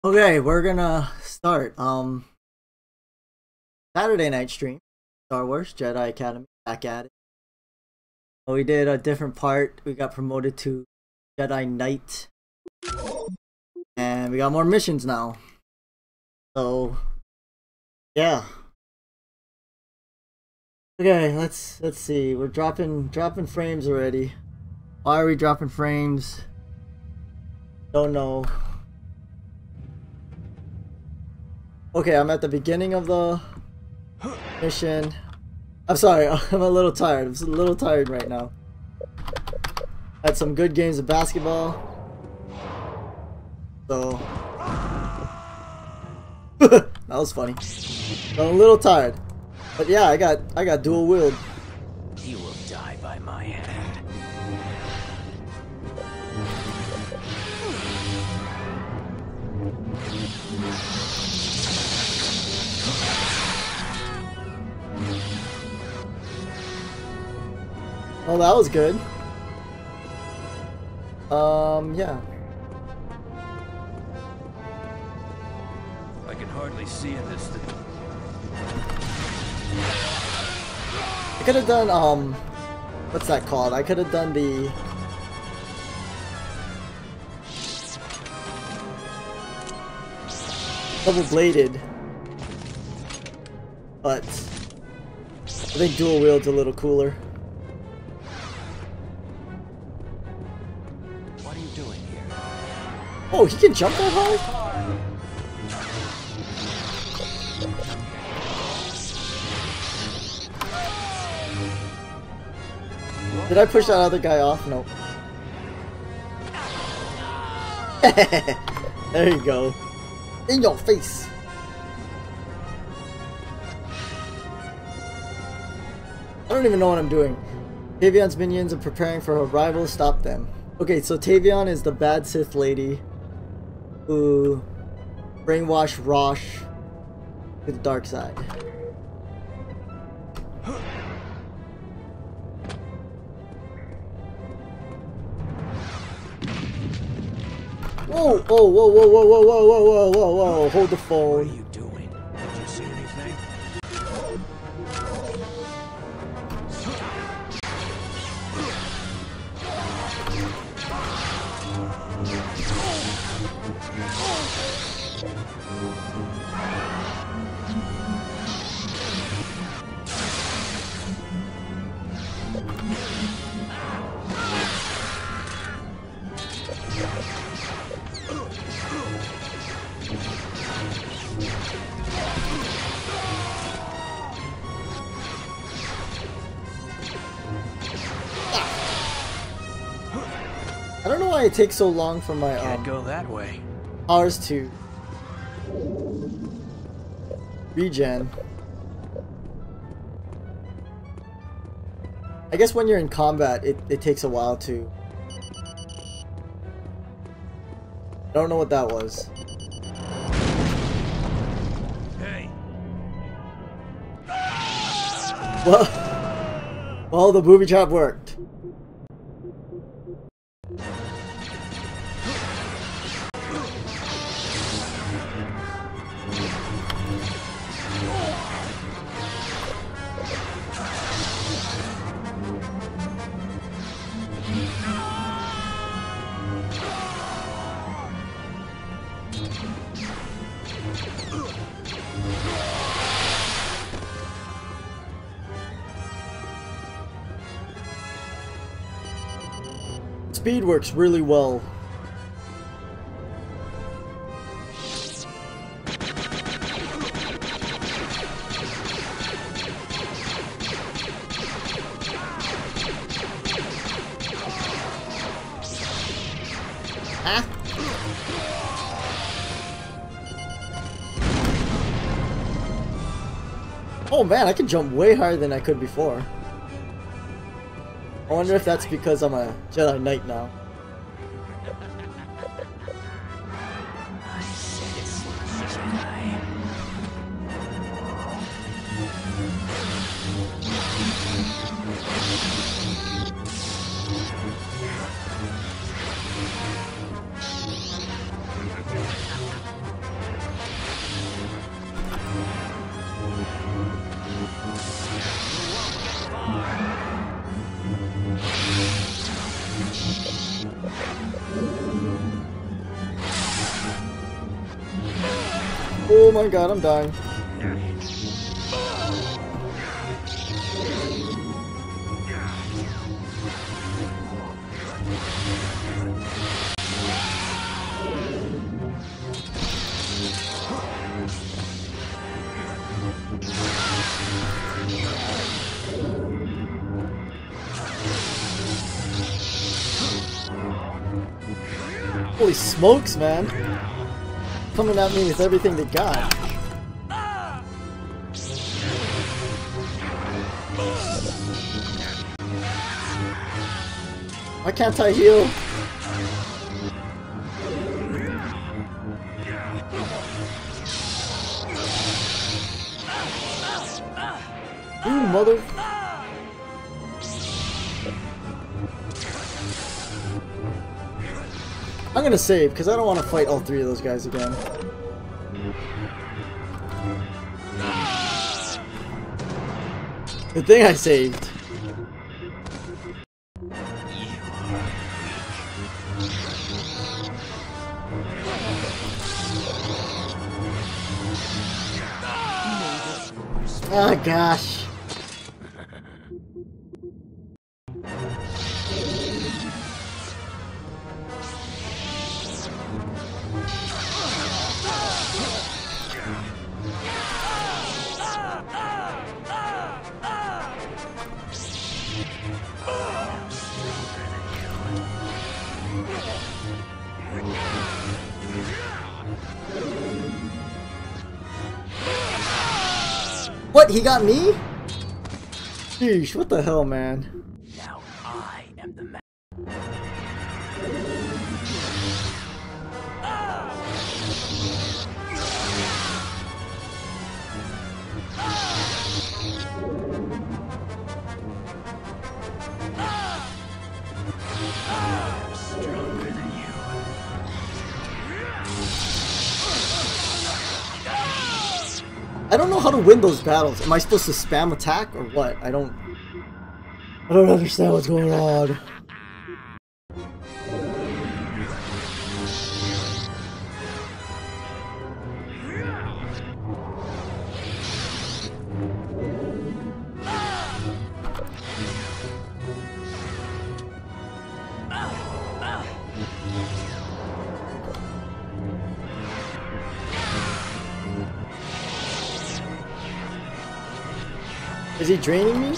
Okay, we're gonna start Saturday night stream. Star Wars Jedi Academy, back at it. We did a different part. We got promoted to Jedi Knight, and we got more missions now. So yeah. Okay, let's see. We're dropping frames already. Why are we dropping frames? Don't know. Okay, I'm at the beginning of the mission. I'm sorry, I'm a little tired. I'm a little tired right now. Had some good games of basketball. So that was funny. I'm a little tired. But yeah, I got dual wield. You will die by my hand. Oh, that was good. Yeah. I can hardly see in this thing. I could have done, what's that called? I could have done the double-bladed, but I think dual wield's a little cooler. What are you doing here? Oh, he can jump that high? Did I push that other guy off? Nope. There you go. In your face. I don't even know what I'm doing. Tavion's minions are preparing for her rival. Stop them. Okay, so Tavion is the bad Sith lady who brainwashed Rosh to the dark side. Whoa, whoa, whoa, whoa, whoa, whoa, whoa, whoa, whoa, whoa, hold the phone. What are you doing? Did you see anything? I don't know why it takes so long for my Can't go that way. powers to regen. I guess when you're in combat, it takes a while to. I don't know what that was. Hey. Well, the booby trap worked. Speed works really well. Ah. Oh man, I can jump way higher than I could before. I wonder if that's because I'm a Jedi Knight now. I said it's Jedi. Oh my god, I'm dying. Holy smokes, man. Coming at me with everything they got. Why can't I heal? You mother... I'm gonna save, because I don't want to fight all three of those guys again. Good thing I saved. Ah, gosh. What? He got me? Sheesh, what the hell, man? Now I am the man. I'm stronger than you. I don't know how to win those battles. Am I supposed to spam attack or what? I don't understand what's going on. Is he draining me?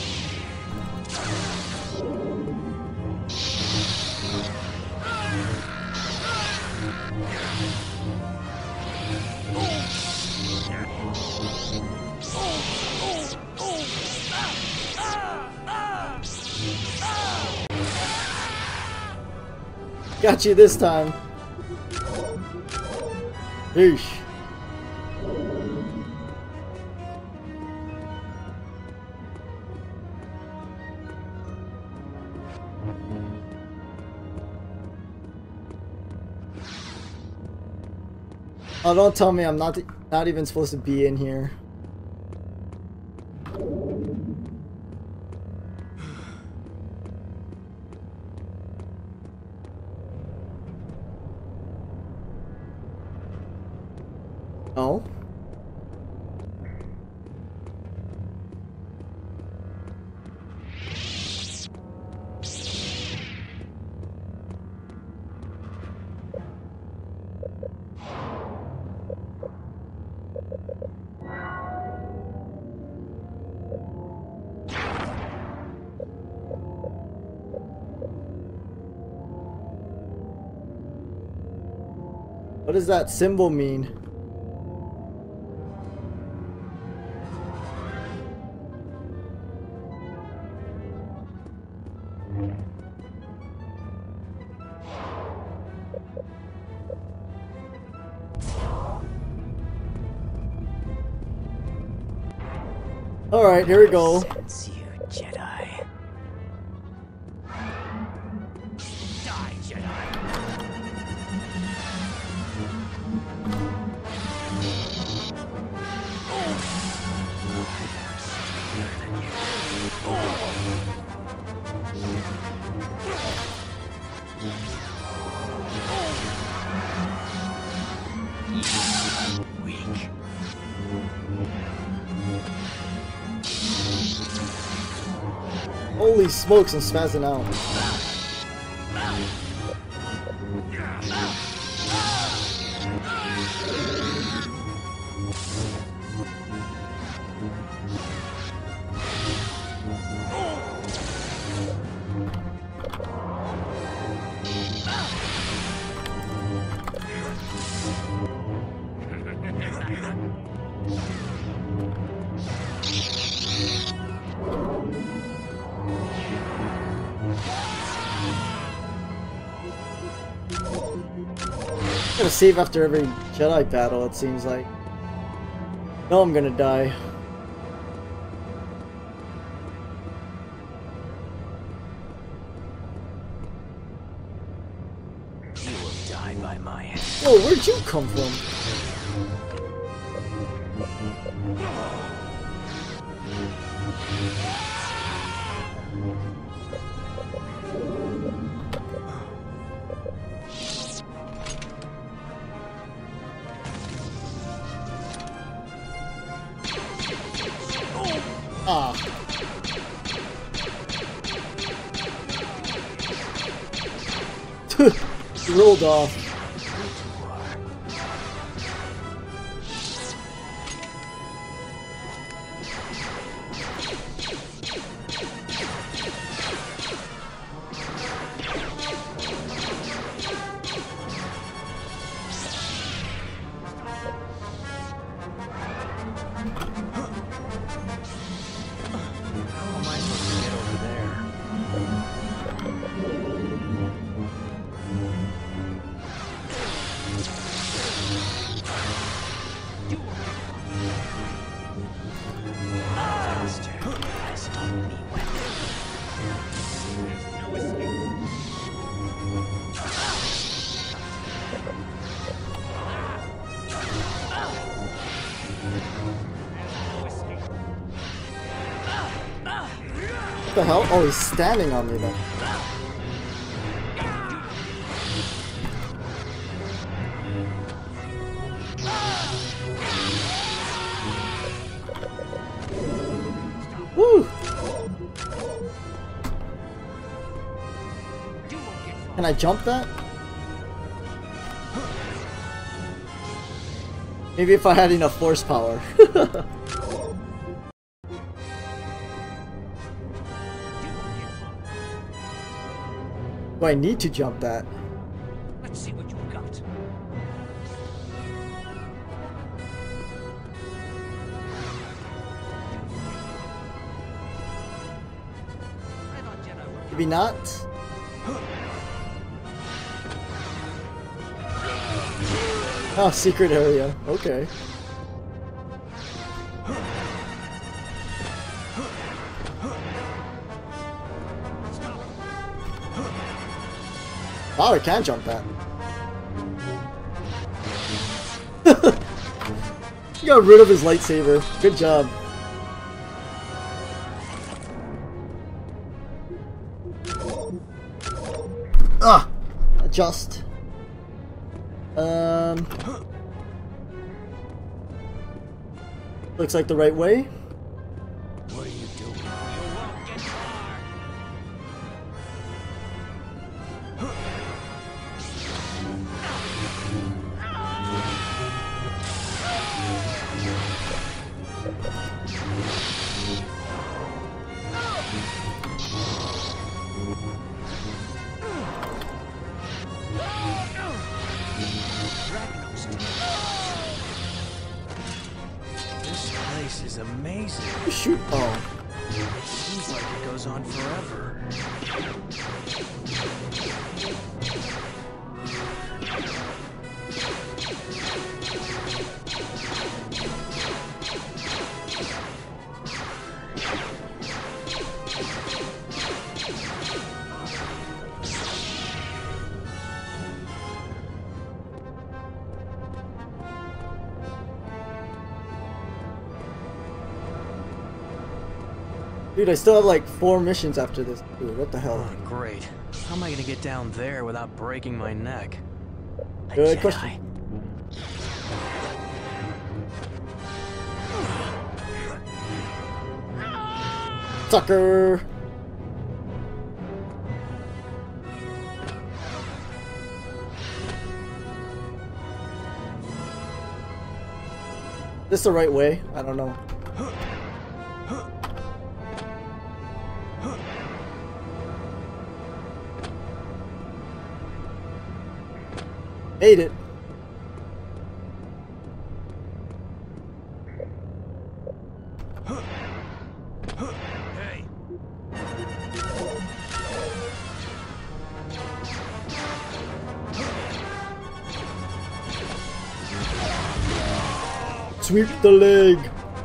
Got you this time. Yeesh. Oh, don't tell me I'm not even supposed to be in here. Oh? What does that symbol mean? Alright, here we go. Sense you, Jedi. Die, Jedi. Weak. Holy smokes, I'm spazzing out. I'm gonna save after every Jedi battle, it seems like. No, I'm gonna die. You will die by my hand. Whoa, where'd you come from? Ah. Rolled off. What the hell? Oh, he's standing on me then. Woo! Can I jump that? Maybe if I had enough force power. Do I need to jump that? Let's see what you got. Maybe not? Oh, secret area. Okay. Oh, I can jump that. He got rid of his lightsaber. Good job. Ah! Adjust. Looks like the right way. What are you doing? You won't get far. This place is amazing. Shoot. Oh. It seems like it goes on forever. Dude, I still have like 4 missions after this. Dude, what the hell? Oh, great. How am I gonna get down there without breaking my neck? A Good Jedi. question. Sucker! this the right way? I don't know. Made it. Hey. Sweep the leg.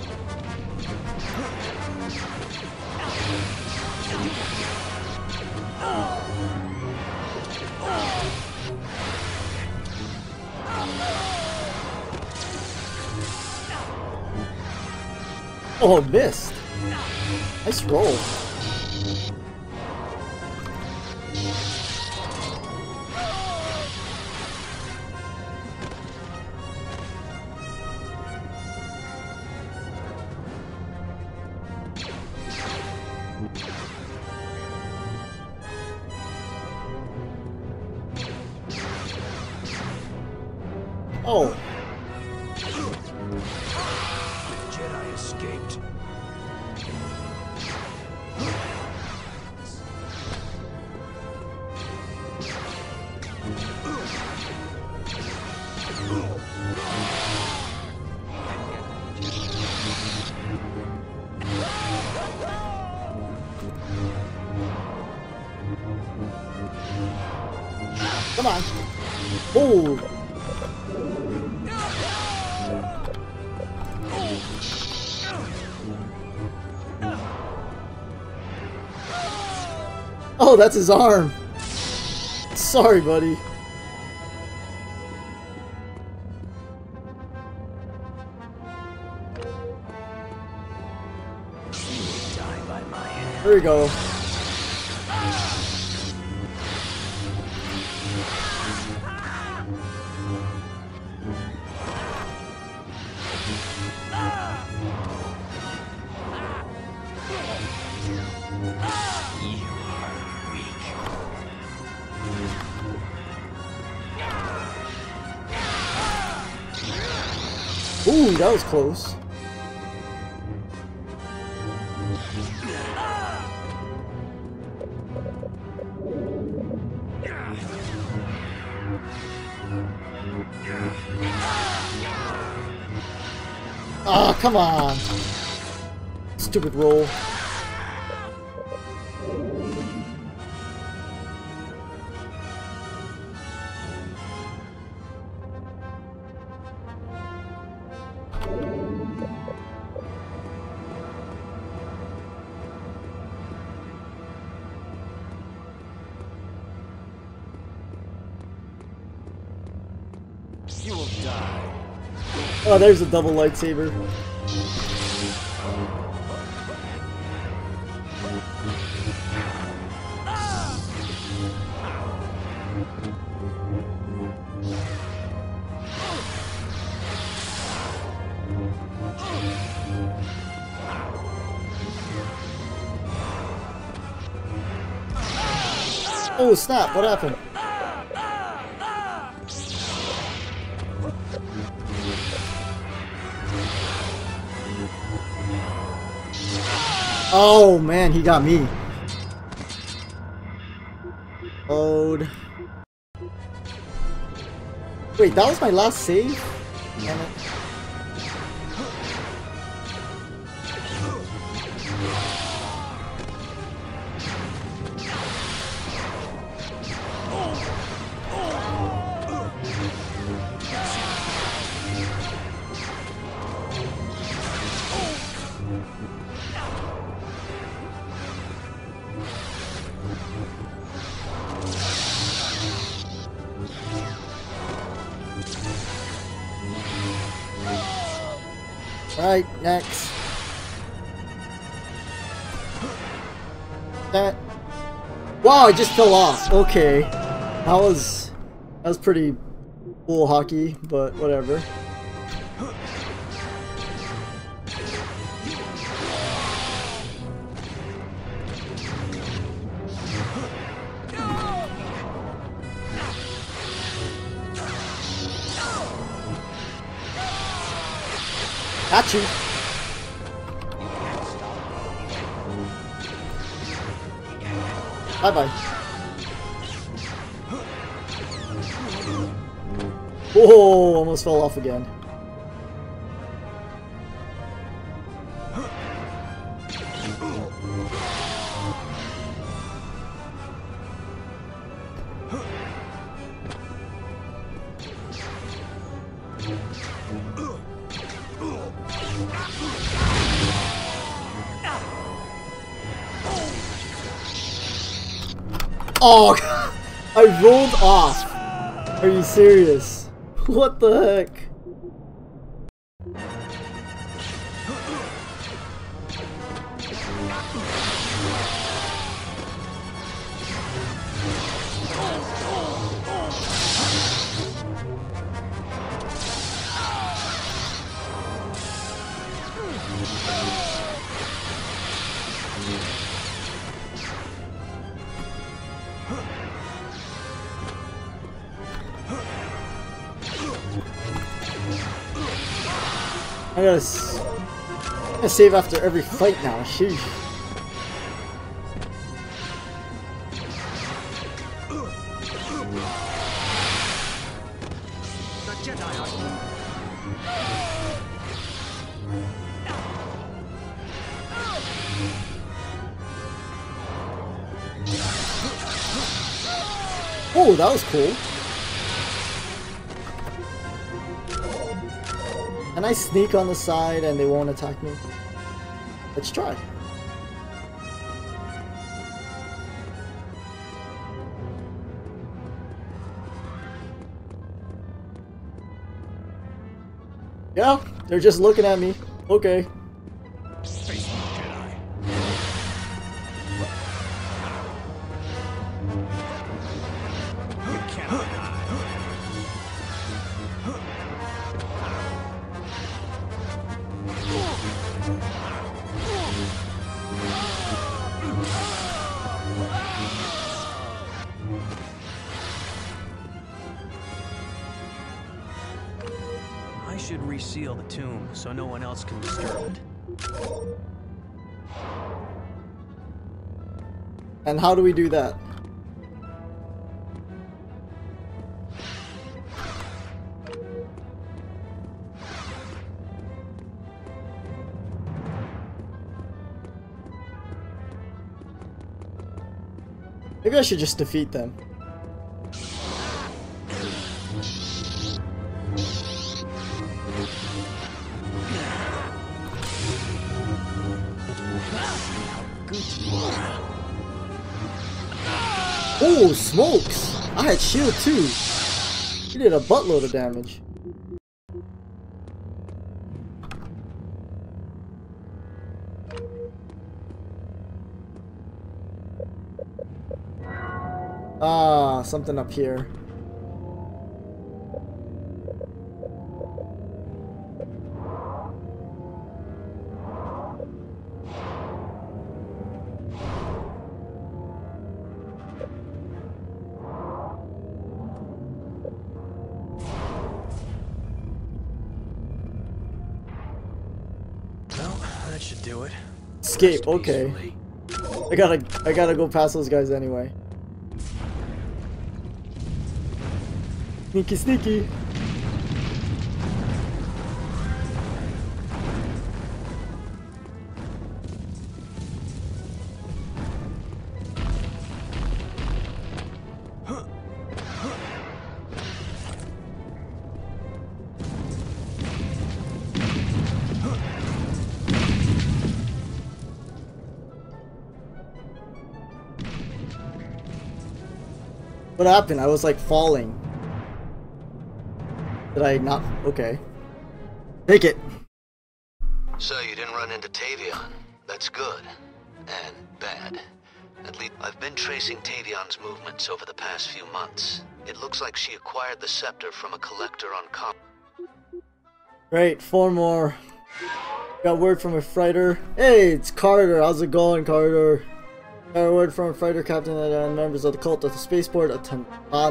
Oh, missed. Nice roll. Oh. Jedi escaped. Come on. Oh. Oh, that's his arm. Sorry, buddy. Die by my hand. There we go. Ooh, that was close. Ah, come on. Stupid roll. You will die. Oh, there's a double lightsaber. Oh snap, what happened? Oh man, he got me. Load. Wait, that was my last save? Damn it. Alright, next. That. Wow, I just fell off. Okay. That was pretty cool hockey, but whatever. Got you. Bye bye. Whoa, almost fell off again. Oh, I rolled off. Are you serious? What the heck? I gotta save after every fight now. Sheesh. The Jedi are... Oh, that was cool. Can I sneak on the side and they won't attack me? Let's try. Yeah, they're just looking at me. Okay. Face me, Jedi. You cannot hide. I should reseal the tomb so no one else can disturb it. And how do we do that? Maybe I should just defeat them. Oh, smokes! I had shield too. He did a buttload of damage. Ah, something up here. Well, that should do it. Escape, okay. I gotta go past those guys anyway. Sneaky, sneaky. What happened? I was like falling. Did I not? Okay. Take it. So you didn't run into Tavion. That's good. And bad. At least I've been tracing Tavion's movements over the past few months. It looks like she acquired the scepter from a collector on Great, 4 more. Got word from a fighter. Hey, it's Carter. How's it going, Carter? Got a word from a fighter captain and members of the cult at the spaceport at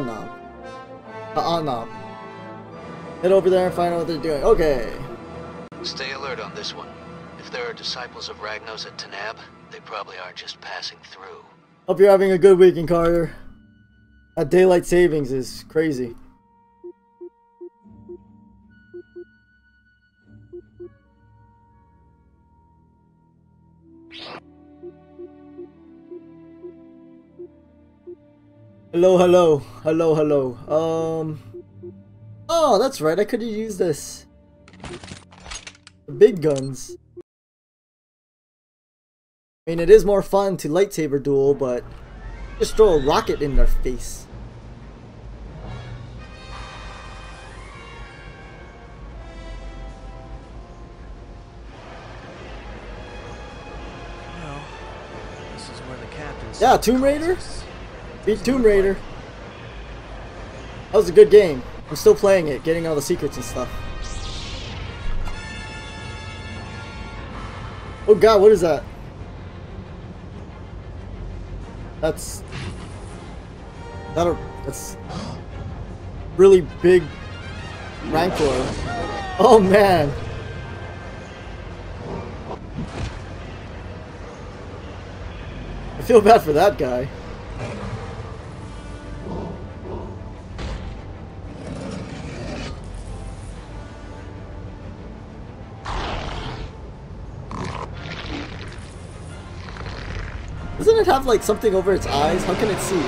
Ta'anab. Head over there and find out what they're doing. Okay. Stay alert on this one. If there are disciples of Ragnos at Tanab, they probably are just passing through. Hope you're having a good weekend, Carter. That daylight savings is crazy. Hello, hello, hello, hello. Oh, that's right. I could have used this. The big guns. I mean, it is more fun to lightsaber duel, but just throw a rocket in their face. Well, this is where the captain's... Yeah, Tomb Raider? Beat Tomb Raider. That was a good game. I'm still playing it, getting all the secrets and stuff. Oh god, what is that? That's really big Rancor. Oh man. I feel bad for that guy. Doesn't it have like something over its eyes? How can it see?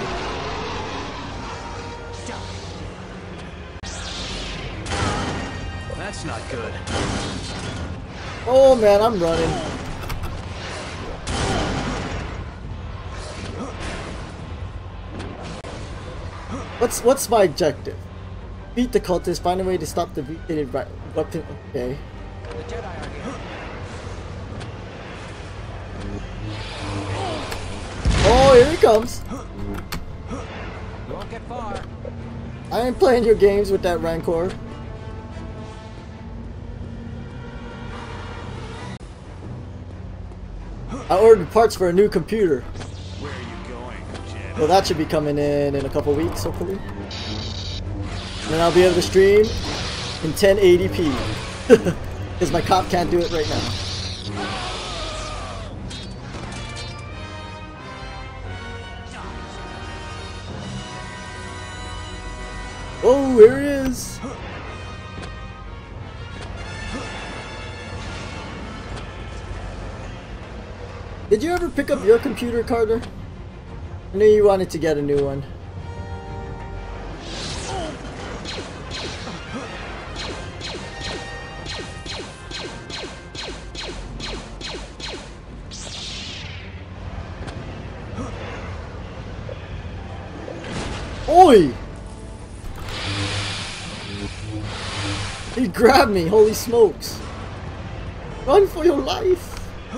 That's not good. Oh man, I'm running. What's my objective? Beat the cultists, find a way to stop the mutated weapon. Okay. The Jedi are here. Oh, here he comes. Won't get far. I ain't playing your games with that Rancor. I ordered parts for a new computer. Where are you going, Jedi? Well, that should be coming in a couple weeks, hopefully. And then I'll be able to stream in 1080p. Because my cop can't do it right now. Oh, here he is. Did you ever pick up your computer, Carter? I knew you wanted to get a new one. Oi! He grabbed me, holy smokes. Run for your life.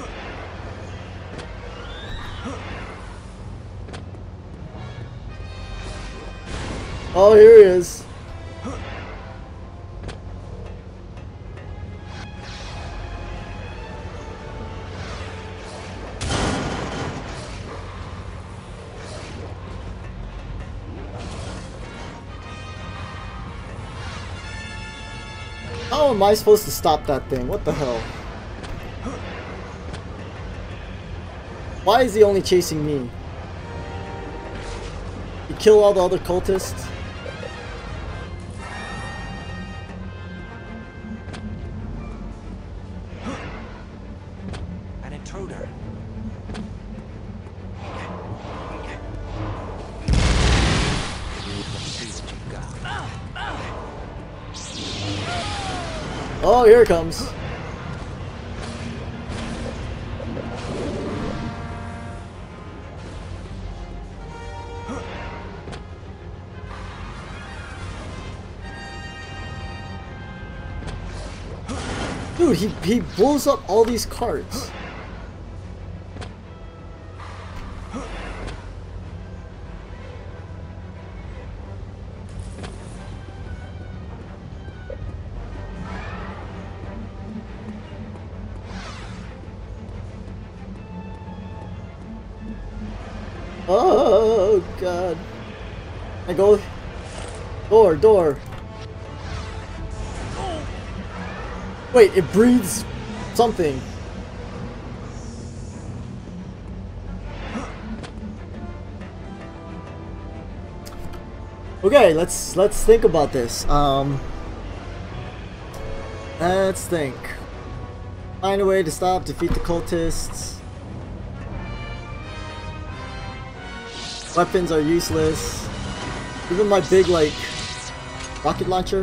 Oh, here he is. How am I supposed to stop that thing? What the hell? Why is he only chasing me? You kill all the other cultists? An intruder. Oh, here it comes. Dude, he blows up all these carts. Oh god. I go door. Wait, it breathes something. Okay, let's think about this. Let's think. Find a way to stop, defeat the cultists. Weapons are useless. Even my big, like, rocket launcher.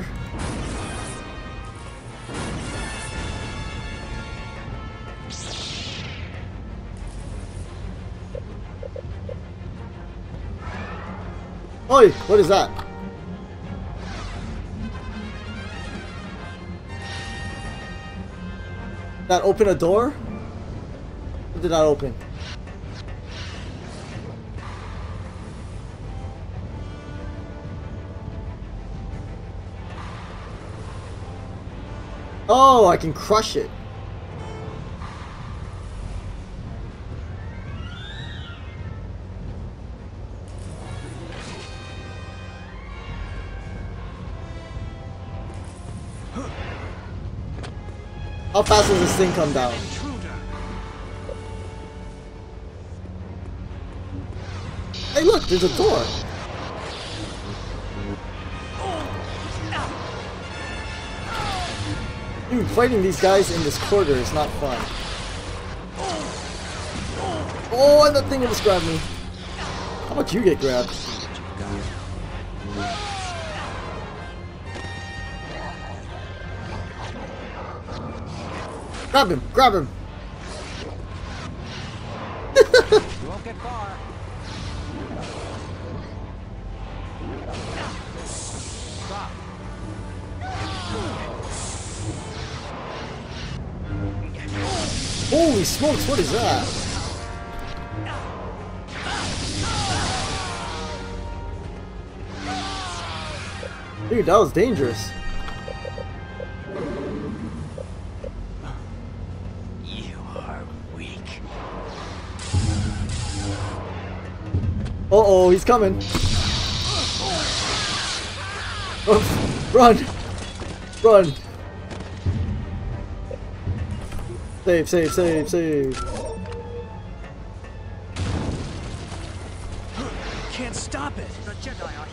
Oi! What is that? That open a door? Or did that open? Oh, I can crush it. How fast does this thing come down? Hey look, there's a door. Dude, fighting these guys in this corridor is not fun. Oh, and that thing almost grabbed me. How about you get grabbed? Grab him! Grab him! You won't get far. Stop. Holy smokes, what is that? Dude, that was dangerous. Uh-oh, he's coming. Oh, run! Run! Save, save, save, save. Can't stop it. The Jedi are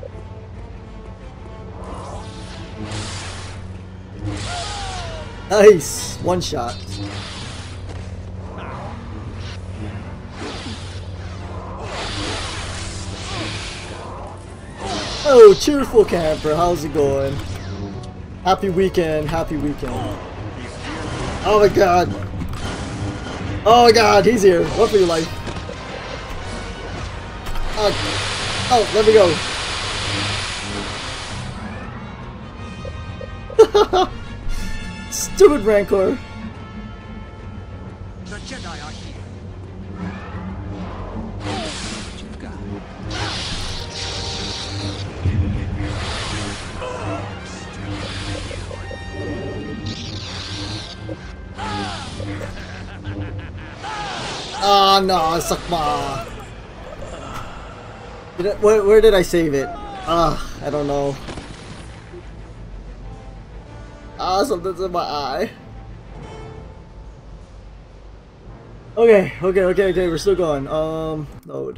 here. Nice! One shot. Oh, cheerful camper, how's it going? Happy weekend, happy weekend. Oh my god. Oh my god, he's here. Run for your life. Oh, let me go. Stupid Rancor. The Jedi are here. Ah, no, sakma. Where did I save it? I don't know. Something's in my eye. Okay, we're still going. Load.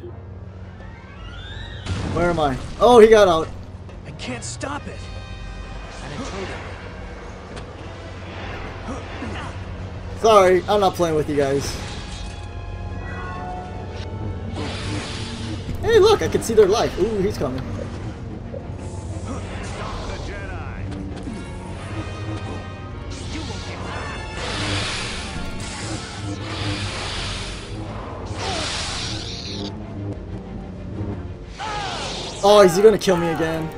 Where am I? Oh, he got out. I can't stop it. An intruder. Sorry, I'm not playing with you guys. Hey, look, I can see their life. Ooh, he's coming. Stop the Jedi. You won't get Oh, is he gonna kill me again?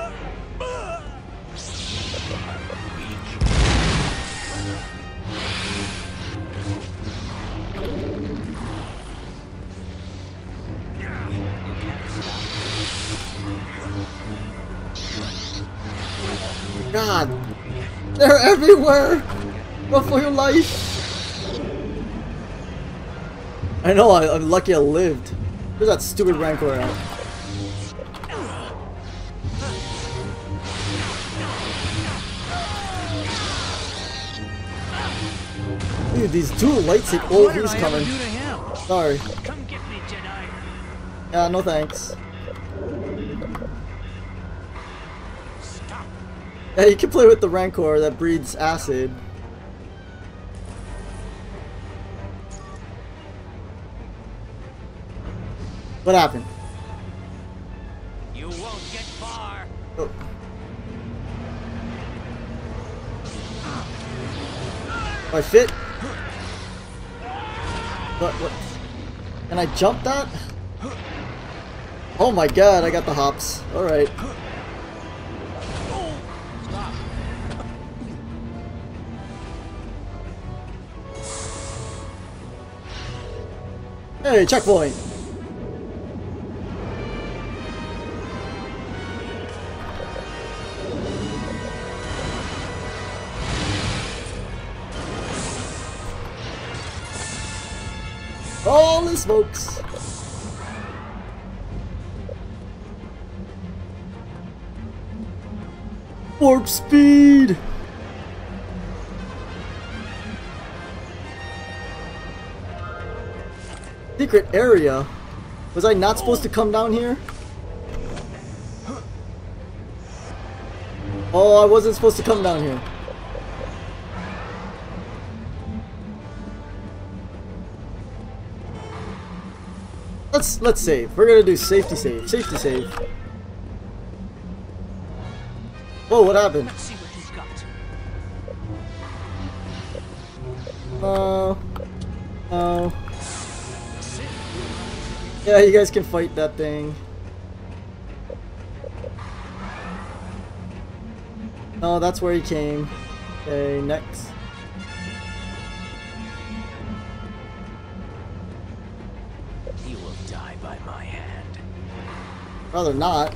God, they're everywhere. Run for your life. I know, I'm lucky I lived. Where's that stupid Rancor at? Dude, these dual lightsabers. Oh, What did he's I ever coming. do to him? Sorry. Come get me, Jedi. Yeah, no thanks. Stop. Yeah, you can play with the Rancor that breathes acid. What happened? You won't get far. Oh. Do I fit? What? Can I jump that? Oh my god, I got the hops. Alright. Stop. Hey, checkpoint! Holy smokes! Warp speed! Secret area? Was I not supposed to come down here? Oh, I wasn't supposed to come down here. Let's save. We're gonna do safety save. Safety save. Whoa, what happened? Let's see what he's got. Oh. Yeah, you guys can fight that thing. Oh, that's where he came. Okay, next. You will die by my hand. Rather not.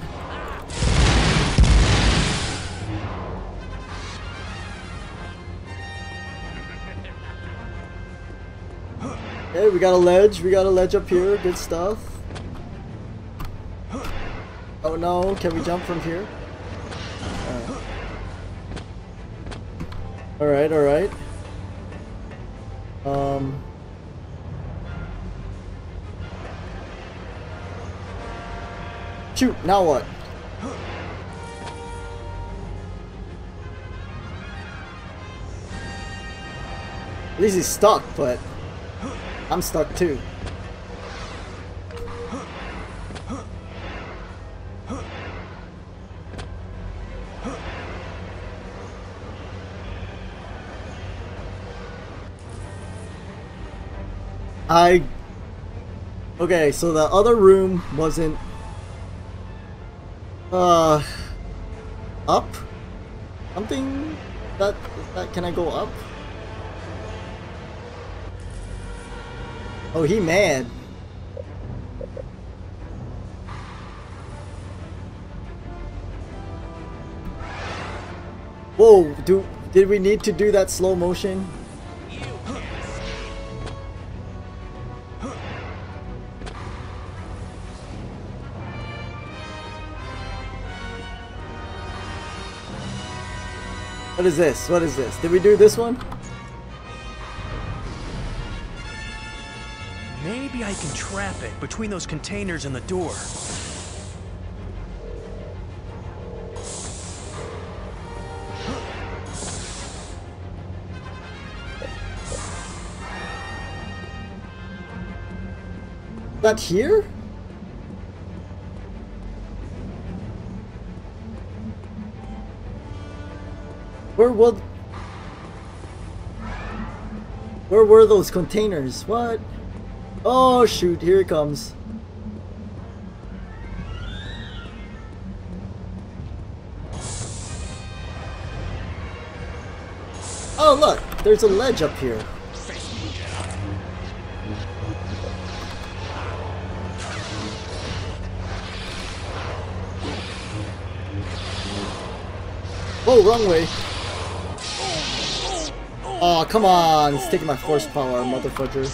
Okay, we got a ledge. We got a ledge up here. Good stuff. Oh no, can we jump from here? Alright, alright. Shoot, now what? At least he's stuck, but I'm stuck too. Okay, so the other room wasn't up? Something that can I go up? Oh, he mad. Whoa, did we need to do that slow motion? What is this? What is this? Did we do this one? Maybe I can trap it between those containers and the door. That here? Where were those containers? What? Oh shoot, here it comes. Oh look, there's a ledge up here. Whoa, wrong way. Oh, come on. It's taking my force power, motherfucker.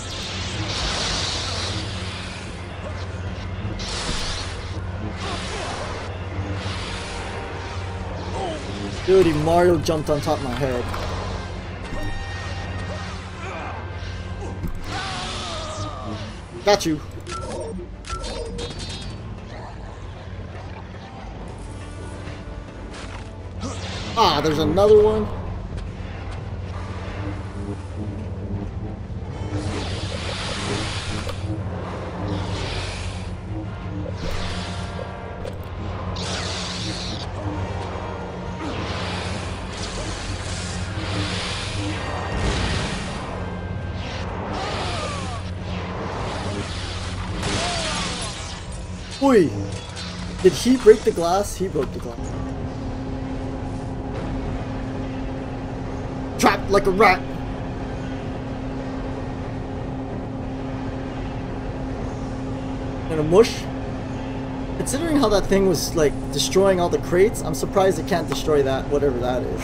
Dude, he Mario jumped on top of my head. Got you. Ah, there's another one. Oi! Did he break the glass? He broke the glass. Trapped like a rat. In a mush. Considering how that thing was like destroying all the crates, I'm surprised it can't destroy that, whatever that is.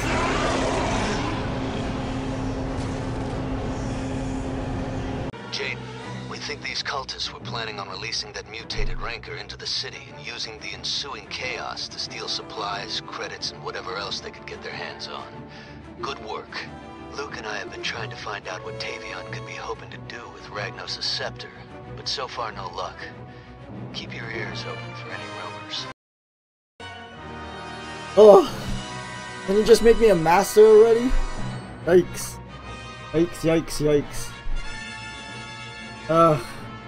Jade, we think these cultists were planning on releasing that mutated rancor into the city and using the ensuing chaos to steal supplies, credits, and whatever else they could get their hands on. Good work. Luke and I have been trying to find out what Tavion could be hoping to do with Ragnos' scepter, but so far no luck. Keep your ears open for any rumors. Oh, can you just make me a master already? Yikes. Yikes, yikes, yikes.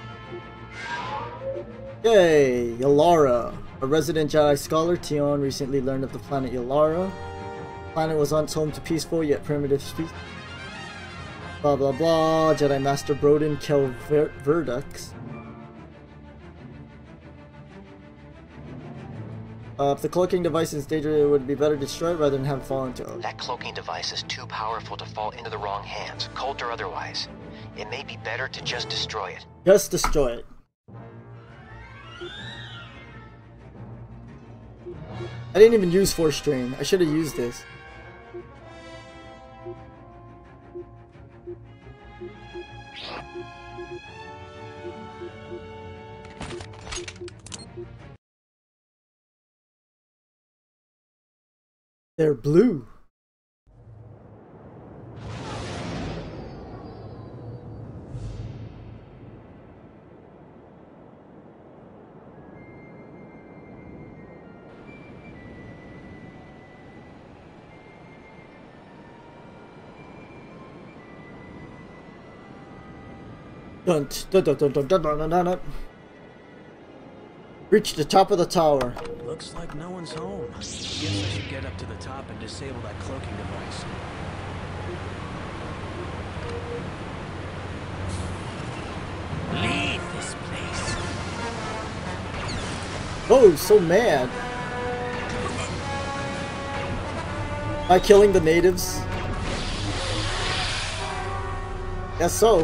Yay, Yalara. A resident Jedi scholar, Tion recently learned of the planet Yalara. The planet was once home to peaceful yet primitive species. Blah blah blah. Jedi Master Broden Kel Verdux. If the cloaking device is dangerous, it would be better destroyed rather than have it fall into it. That cloaking device is too powerful to fall into the wrong hands, cult or otherwise. It may be better to just destroy it. Just destroy it. I didn't even use Force Strain. I should have used this. They're blue. Dun, dun, dun, dun, dun, dun, dun, dun, dun. Reach the top of the tower. Looks like no one's home. Guess I should get up to the top and disable that cloaking device. Leave this place. Oh, so mad. Am I killing the natives? Guess so.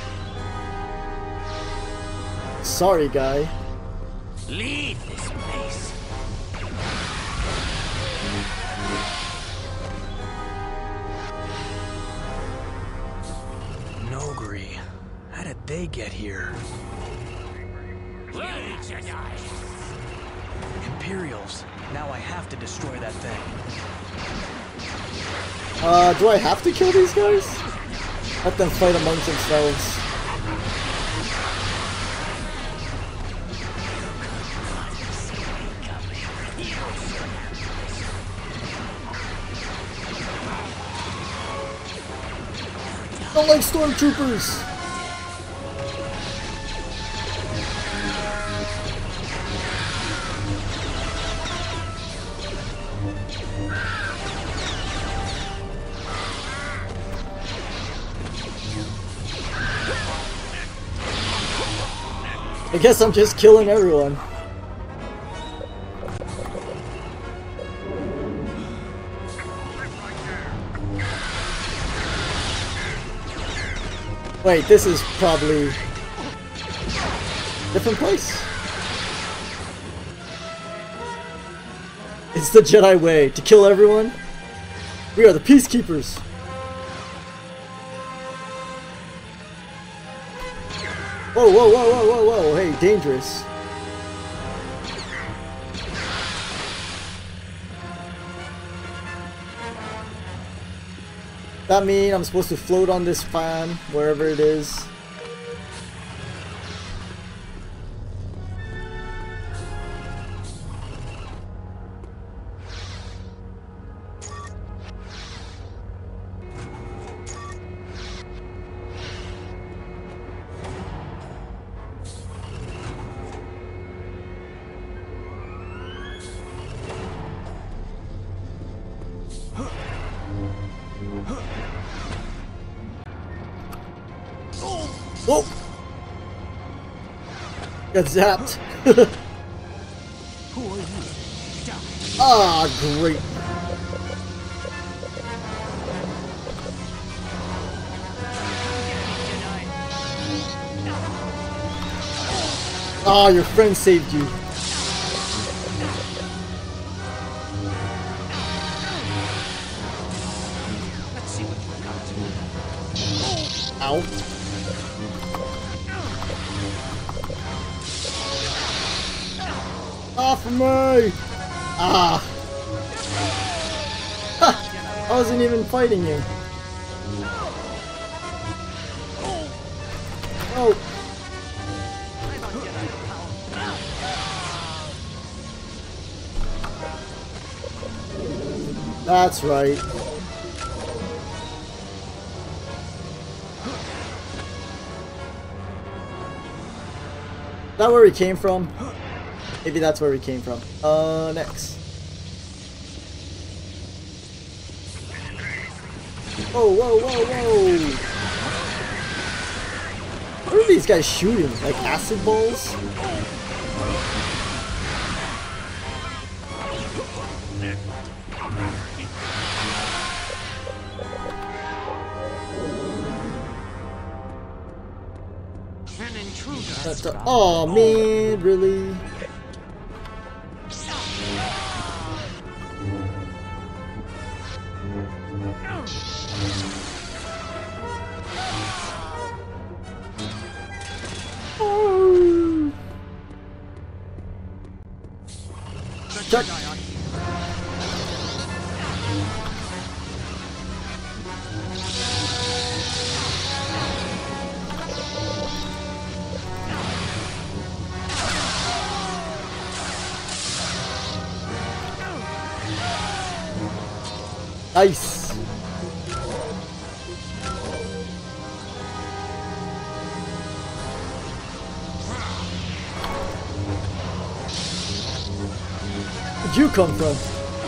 Sorry, guy. Leave this place. Nogri. How did they get here? Hey, Jedi. Imperials. Now I have to destroy that thing. Do I have to kill these guys? Let them fight amongst themselves. Don't like stormtroopers! I guess I'm just killing everyone. Wait, this is probably different place. It's the Jedi way to kill everyone. We are the peacekeepers. Whoa, whoa, whoa, whoa, whoa, whoa! Hey, dangerous. That mean I'm supposed to float on this fan wherever it is? Oh! Got zapped. Who are you? Die. Ah, great. Ah, your friend saved you. Let's see what you got. Ow. Off of me! Ah! Ha! I wasn't even fighting you. Oh! That's right. Is that where we came from? Maybe that's where we came from. Next. Whoa, whoa, whoa, whoa! What are these guys shooting? Like acid balls? An intruder. Oh man, really? Check. Nice. Where'd you come from?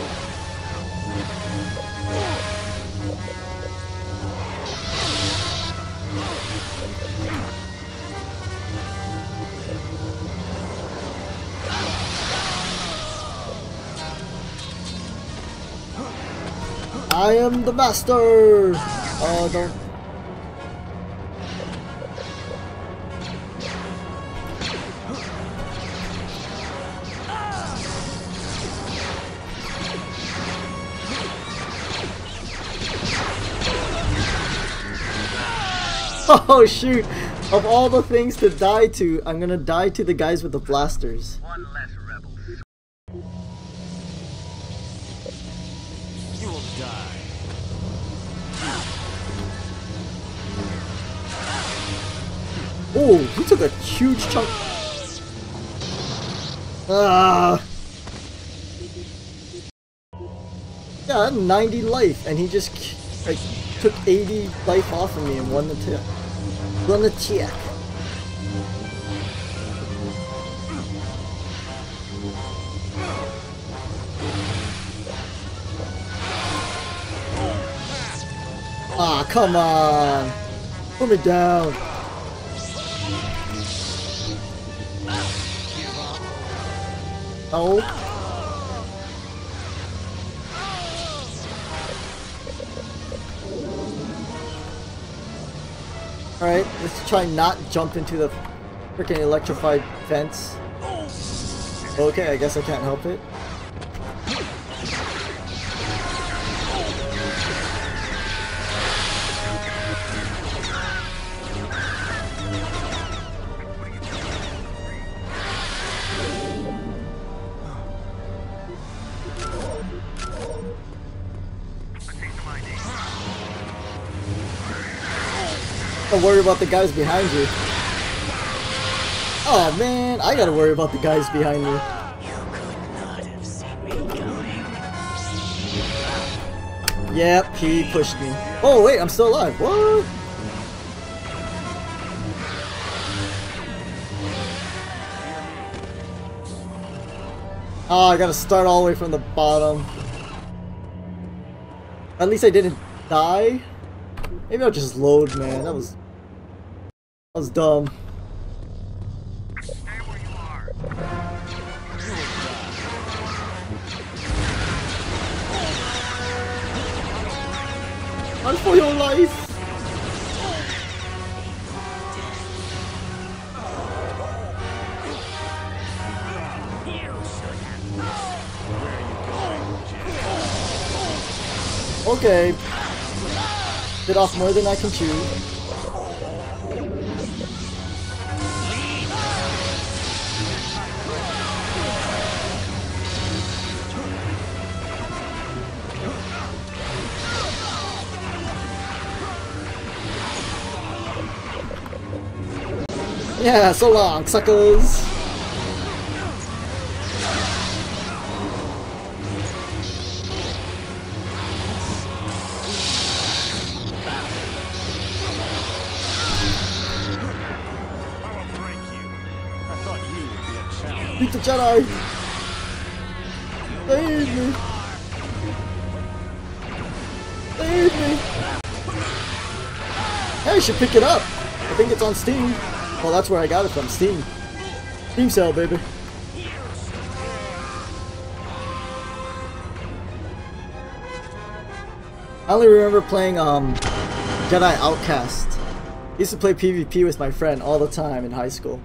I am the master! Oh, don't. Oh shoot! Of all the things to die to, I'm gonna die to the guys with the blasters. One less rebel. You will die. Oh, he took a huge chunk. Ah. Yeah, I had 90 life, and he just like took 80 life off of me and won the tip. Won the check. Ah, come on! Put me down! Oh. Alright, let's try not jump into the freaking electrified fence. Okay, I guess I can't help it. Don't worry about the guys behind you. Oh man, I gotta worry about the guys behind me. You could not have seen me coming. Yep, he pushed me. Oh wait, I'm still alive. What? Oh, I gotta start all the way from the bottom. At least I didn't die. Maybe I'll just load, man. That was was dumb. Stay where you are. Run for your life! Okay. Bit off more than I can chew. Yeah, so long, suckers! Beat the Jedi! Save me! Save me! Hey, I should pick it up! I think it's on Steam. Well, that's where I got it from, Steam. Steam sale, baby. I only remember playing Jedi Outcast. I used to play PvP with my friend all the time in high school.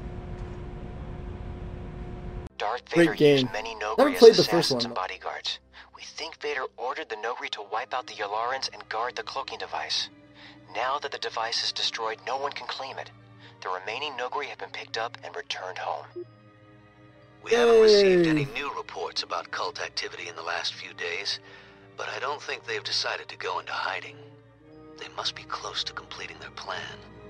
Darth Vader Great game. used many Never Nogri played as the first assassins one, and bodyguards. We think Vader ordered the Nogri to wipe out the Yalarans and guard the cloaking device. Now that the device is destroyed, no one can claim it. The remaining Nogri have been picked up and returned home. We haven't received any new reports about cult activity in the last few days, but I don't think they've decided to go into hiding. They must be close to completing their plan.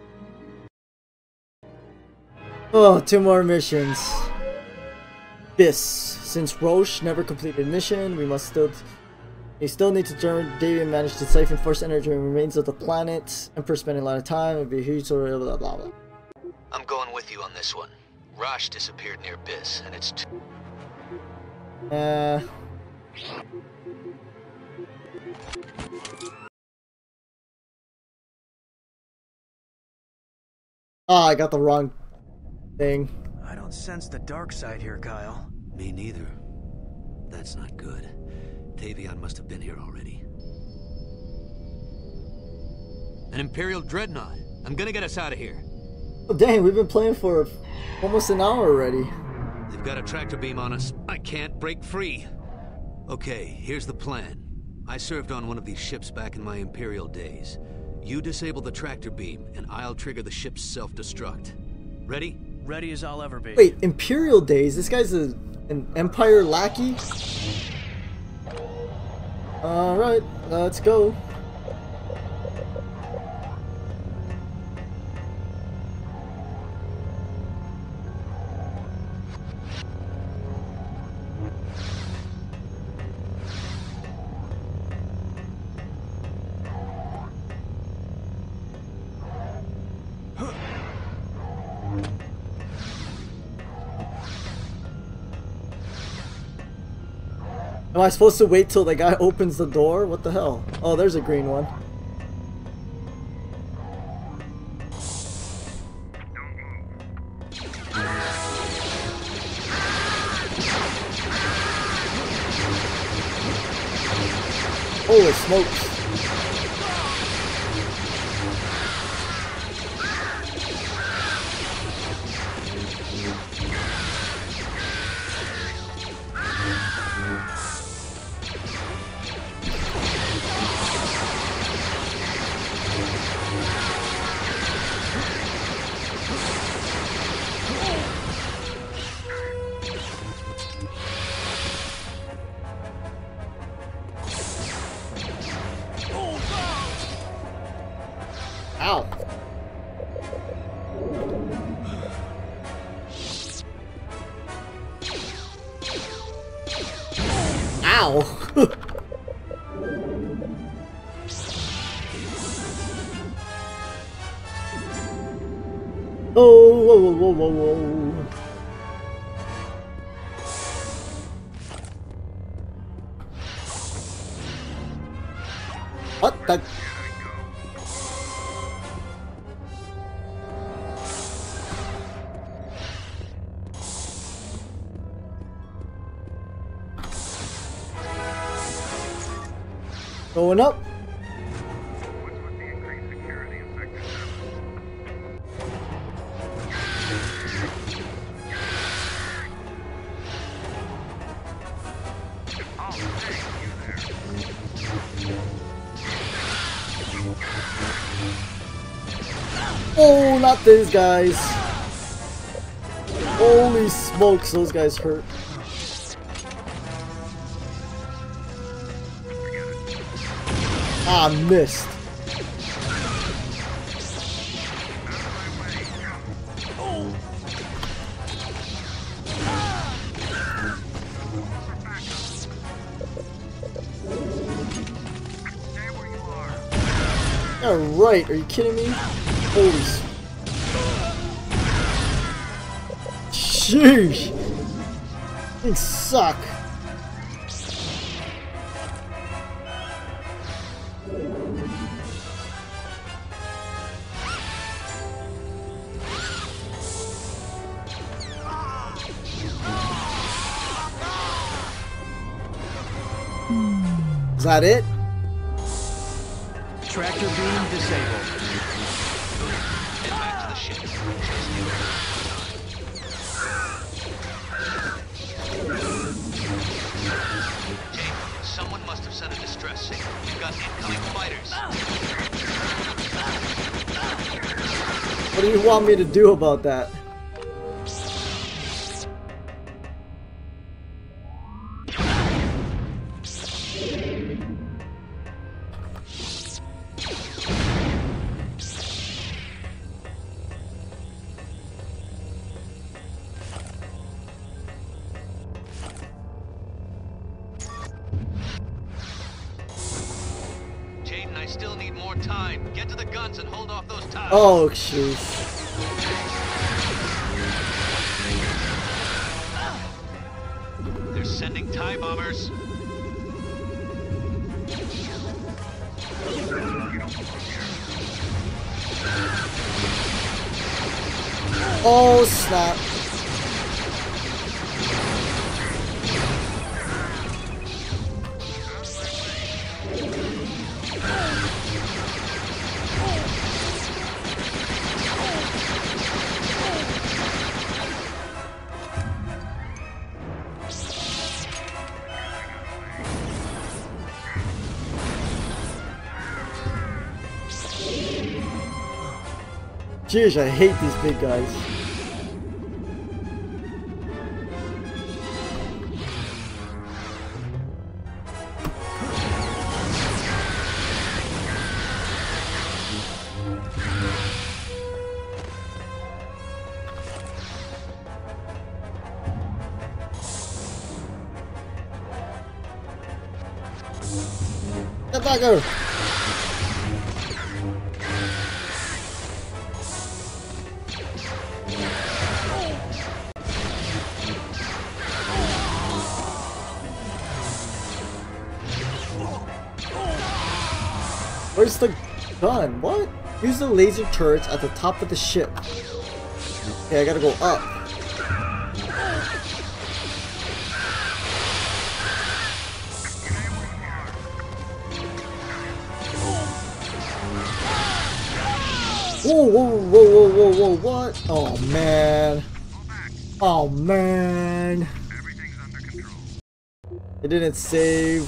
Oh, 2 more missions. Bis. Since Roche never completed mission, we still need to turn David and manage to siphon force energy and remains of the planet. Emperor spending a lot of time, it'd be huge, blah blah blah blah. I'm going with you on this one. Rosh disappeared near Bis, and it's too... Ah, I got the wrong thing. I don't sense the dark side here, Kyle. Me neither. That's not good. Tavion must have been here already. An Imperial Dreadnought. I'm gonna get us out of here. Oh dang, we've been playing for almost an hour already. They've got a tractor beam on us. I can't break free. Okay, here's the plan. I served on one of these ships back in my Imperial days. You disable the tractor beam, and I'll trigger the ship's self-destruct. Ready? Ready as I'll ever be. Wait, Imperial days? This guy's an Empire lackey? Alright, let's go. Am I supposed to wait till the guy opens the door? What the hell? Oh, there's a green one. Holy smokes. Ow. Ow. Oh, whoa, whoa, whoa, whoa, whoa. What the? Going up. What's with the increased security in Sector 7? Oh, hey, you there. Oh, not these guys. Holy smokes, those guys hurt. Ah, missed. Stay where you are. Yeah, right. Are you kidding me? Holy. Sheesh. Things suck. Is that it? Tractor beam disabled. Head back to the ship. Jake, someone must have sent a distress signal. We've got incoming fighters. What do you want me to do about that? Jaden, I still need more time. Get to the guns and hold off those ties. Oh, jeez. They're sending TIE bombers. Oh, snap. Jeez, I hate these big guys. Get back here! Where's the gun? What? Use the laser turrets at the top of the ship. Okay, I gotta go up. Whoa, whoa, whoa, whoa, whoa, whoa, what? Oh, man. Oh, man. Everything's under control. It didn't save.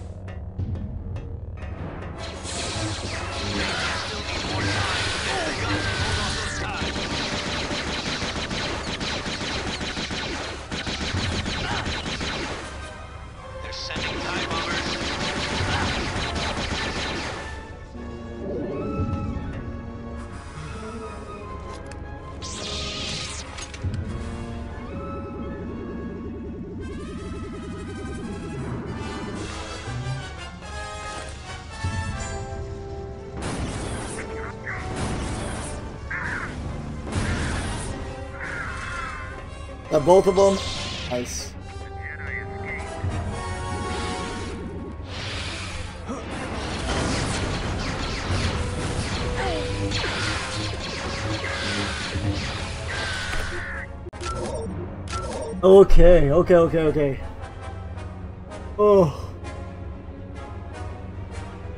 They're sending TIE bombers. Got both of them. Nice. Jedi escaped. Okay, okay. Oh.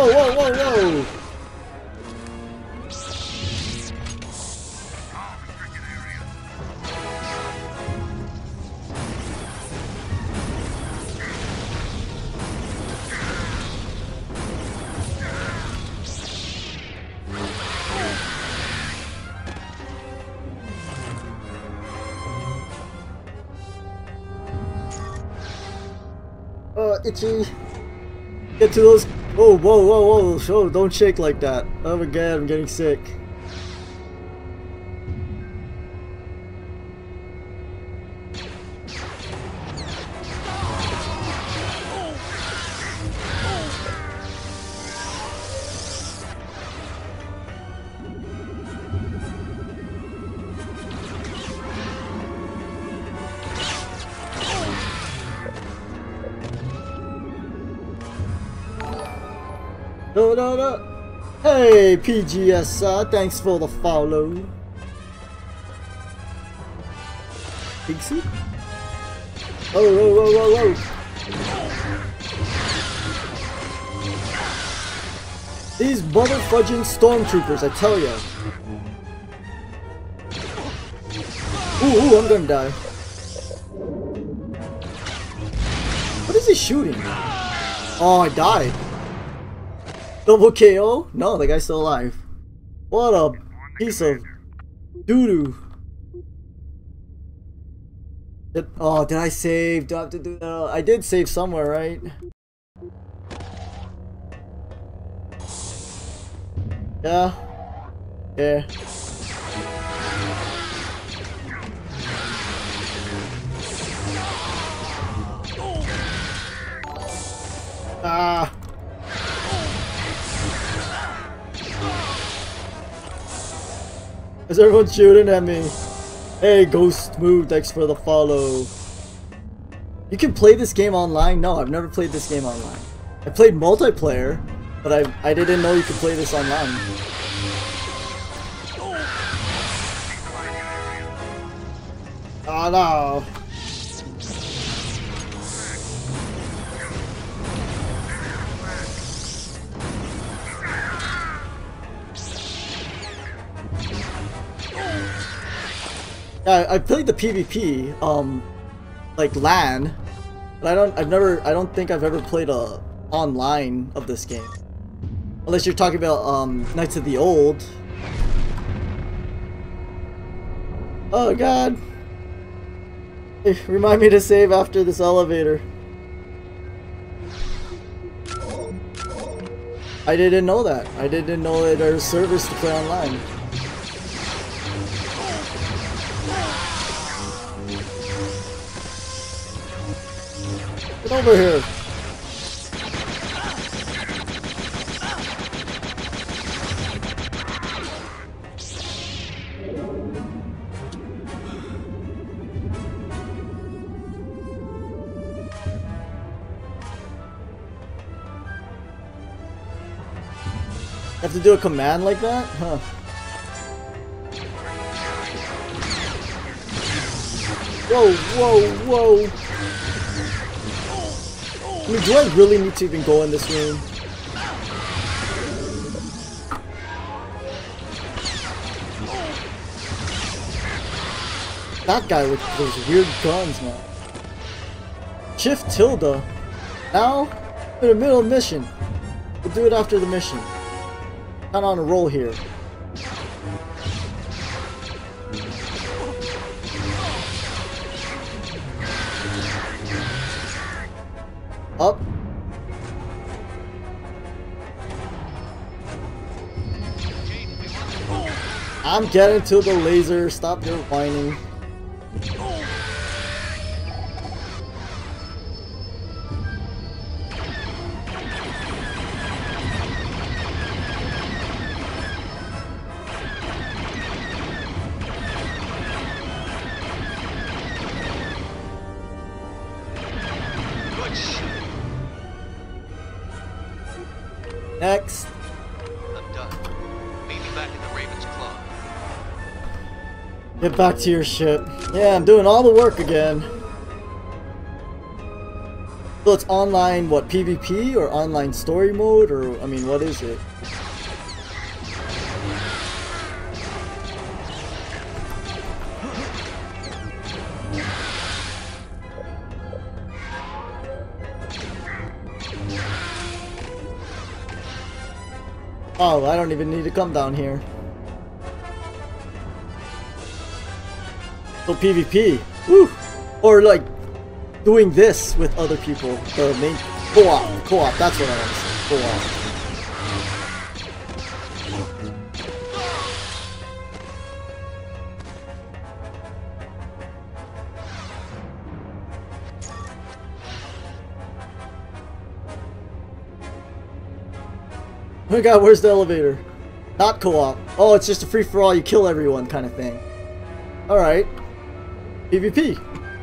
whoa, whoa, whoa, whoa! Itchy. Get to those. Oh, whoa, whoa, whoa! Oh, don't shake like that. Oh my god, I'm getting sick. No, no, no. Hey, PGS, thanks for the follow. Pixie? Oh, whoa, whoa, whoa, whoa. These motherfudging stormtroopers, I tell ya. Ooh, I'm gonna die. What is he shooting? Oh, I died. Double KO? No, the guy's still alive. What a piece of doo-doo. Oh, did I save? Do I have to do that? I did save somewhere, right? Yeah. Yeah. Ah. Is everyone shooting at me? Hey, Ghost Move, thanks for the follow. You can play this game online? No, I've never played this game online. I played multiplayer, but I didn't know you could play this online. Oh no. I played the PvP, like LAN, but I don't think I've ever played a online of this game. Unless you're talking about, Knights of the Old. Oh god. Hey, remind me to save after this elevator. I didn't know that. I didn't know that there's servers to play online. Get over here! Have to do a command like that? Huh. Whoa, whoa, whoa! I mean, do I really need to even go in this room? That guy with those weird guns, man. Shift tilde. Now, in the middle of the mission. We'll do it after the mission. Not on a roll here. Up. I'm getting to the laser. Stop your whining. Next. I'm done. Meet me back in the Raven's Claw. Get back to your ship. Yeah, I'm doing all the work again. So it's online, what, PvP or online story mode, or I mean, what is it? Oh, I don't even need to come down here. So PvP, woo! Or like doing this with other people. The main co-op. That's what I want to say. Co-op. Oh my god, where's the elevator? Not co-op. Oh, it's just a free-for-all, you kill everyone kind of thing. Alright. PvP.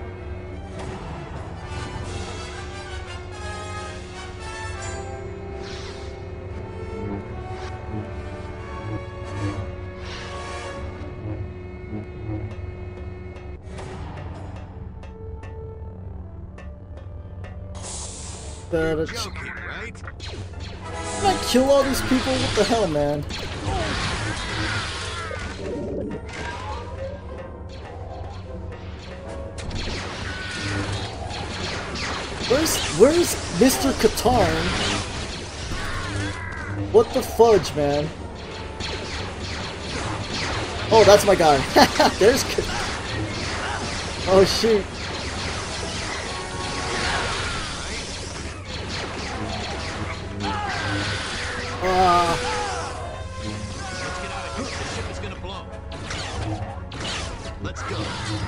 Joking, right? Can I kill all these people? What the hell, man? Where's Mr. Katarn? What the fudge, man? Oh, that's my guy. There's oh shoot. Let's get out of here. The ship is gonna blow. Let's go.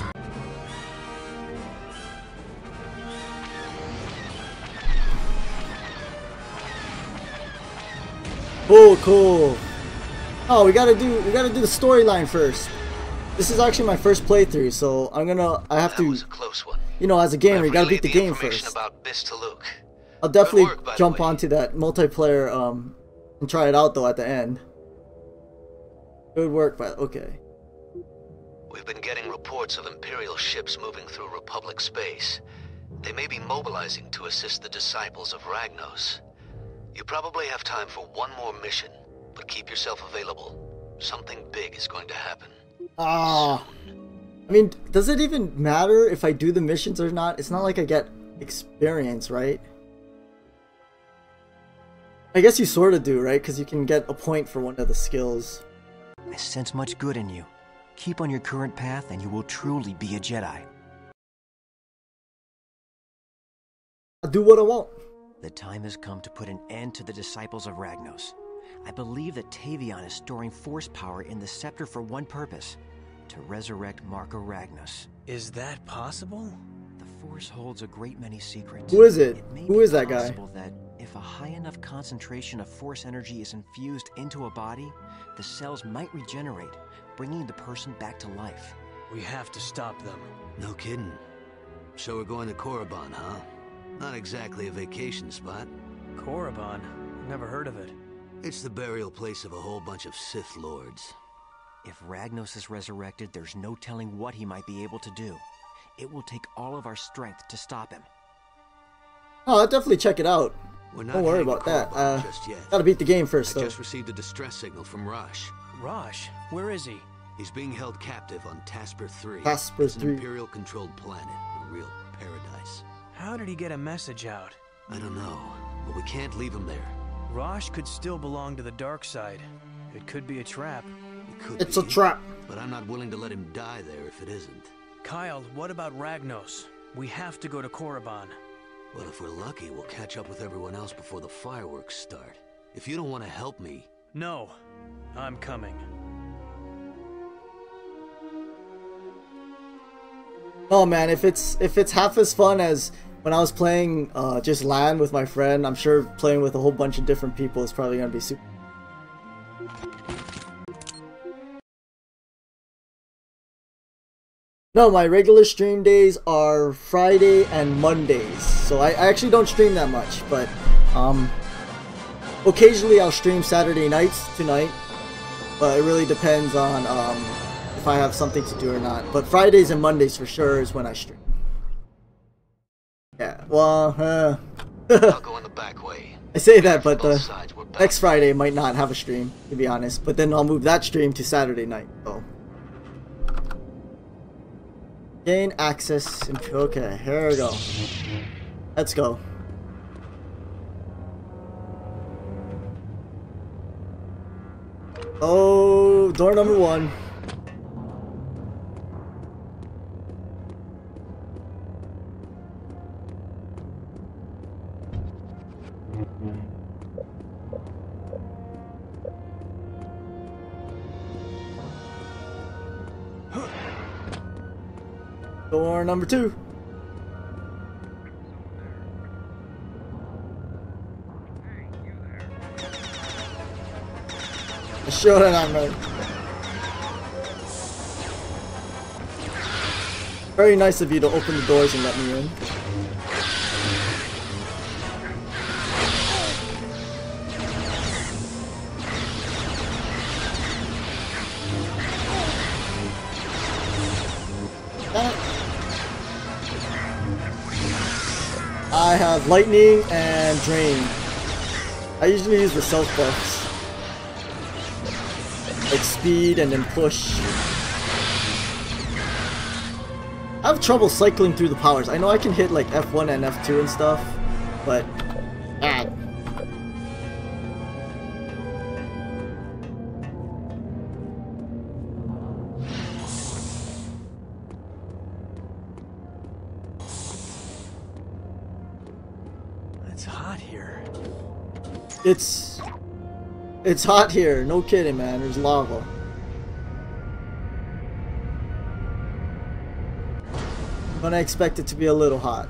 Oh, cool. Oh, we gotta do the storyline first. This is actually my first playthrough, so I have That to, was a close one. you know, as a gamer, I've you gotta beat relayed the game information first. about Biss to Luke. I'll definitely Good work, by the jump way. onto that multiplayer and try it out though at the end. Good work, but okay. We've been getting reports of Imperial ships moving through Republic space. They may be mobilizing to assist the disciples of Ragnos. You probably have time for one more mission, but keep yourself available. Something big is going to happen. Ah, I mean, does it even matter if I do the missions or not? It's not like I get experience, right? I guess you sort of do, right? Because you can get a point for one of the skills. I sense much good in you. Keep on your current path and you will truly be a Jedi. I'll do what I want. The time has come to put an end to the disciples of Ragnos. I believe that Tavion is storing force power in the scepter for one purpose: to resurrect Marco Ragnos. Is that possible? The force holds a great many secrets. Who is it? may Who be is that guy? possible that if a high enough concentration of force energy is infused into a body, the cells might regenerate, bringing the person back to life. We have to stop them. No kidding. So we're going to Korriban, huh? Not exactly a vacation spot. Korriban? Never heard of it. It's the burial place of a whole bunch of Sith Lords. If Ragnos is resurrected, there's no telling what he might be able to do. It will take all of our strength to stop him. Oh, I'll definitely check it out. We're not Don't worry heading to about that. Korriban just yet. Gotta beat the game first, I though. just received a distress signal from Rosh. Rosh? Where is he? He's being held captive on Tasper 3. Tasper It's an 3. Imperial-controlled planet, a real paradise. How did he get a message out? I don't know, but we can't leave him there. Rosh could still belong to the dark side. It could be a trap. It could It's a be, trap. but I'm not willing to let him die there if it isn't. Kyle, what about Ragnos? We have to go to Korriban. Well, if we're lucky, we'll catch up with everyone else before the fireworks start. If you don't want to help me... No, I'm coming. Oh man, if it's half as fun as when I was playing just LAN with my friend, I'm sure playing with a whole bunch of different people is probably gonna be super. No, my regular stream days are Friday and Mondays, so I actually don't stream that much, but occasionally I'll stream Saturday nights tonight, but it really depends on if I have something to do or not. But Fridays and Mondays for sure is when I stream. Yeah, well, I'll go in the back way. I say that, but Both the sides were back. next Friday might not have a stream, to be honest. But then I'll move that stream to Saturday night. So. Gain access. Okay, here we go. Let's go. Oh, door number 1. Door number 2. Sure that I'm ready. Very nice of you to open the doors and let me in. I have lightning and drain. I usually use the self buffs. Like speed and then push. I have trouble cycling through the powers. I know I can hit like F1 and F2 and stuff, but It's hot here. It's hot here, no kidding, man. There's lava. But I expect it to be a little hot.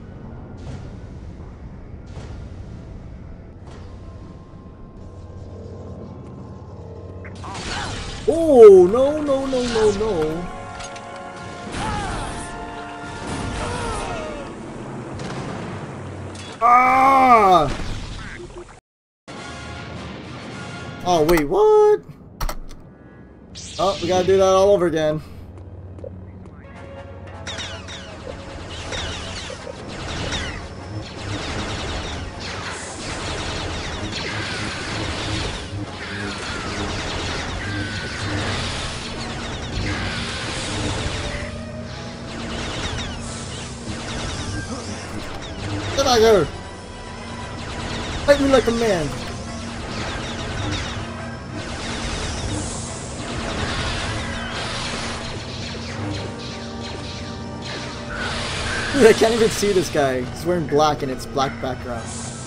Oh, no, no, no, no, no. Ah! Oh, wait, what? Oh, we gotta do that all over again. Get out here! Fight me like a man! Dude, I can't even see this guy. He's wearing black and it's black background.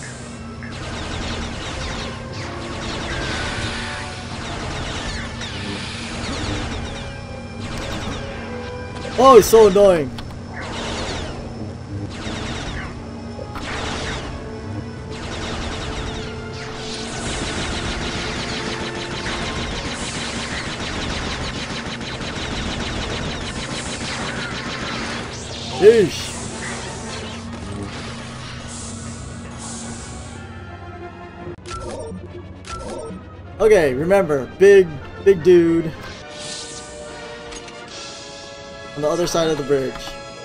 Oh, he's so annoying. Yeesh. Okay, remember, big dude on the other side of the bridge.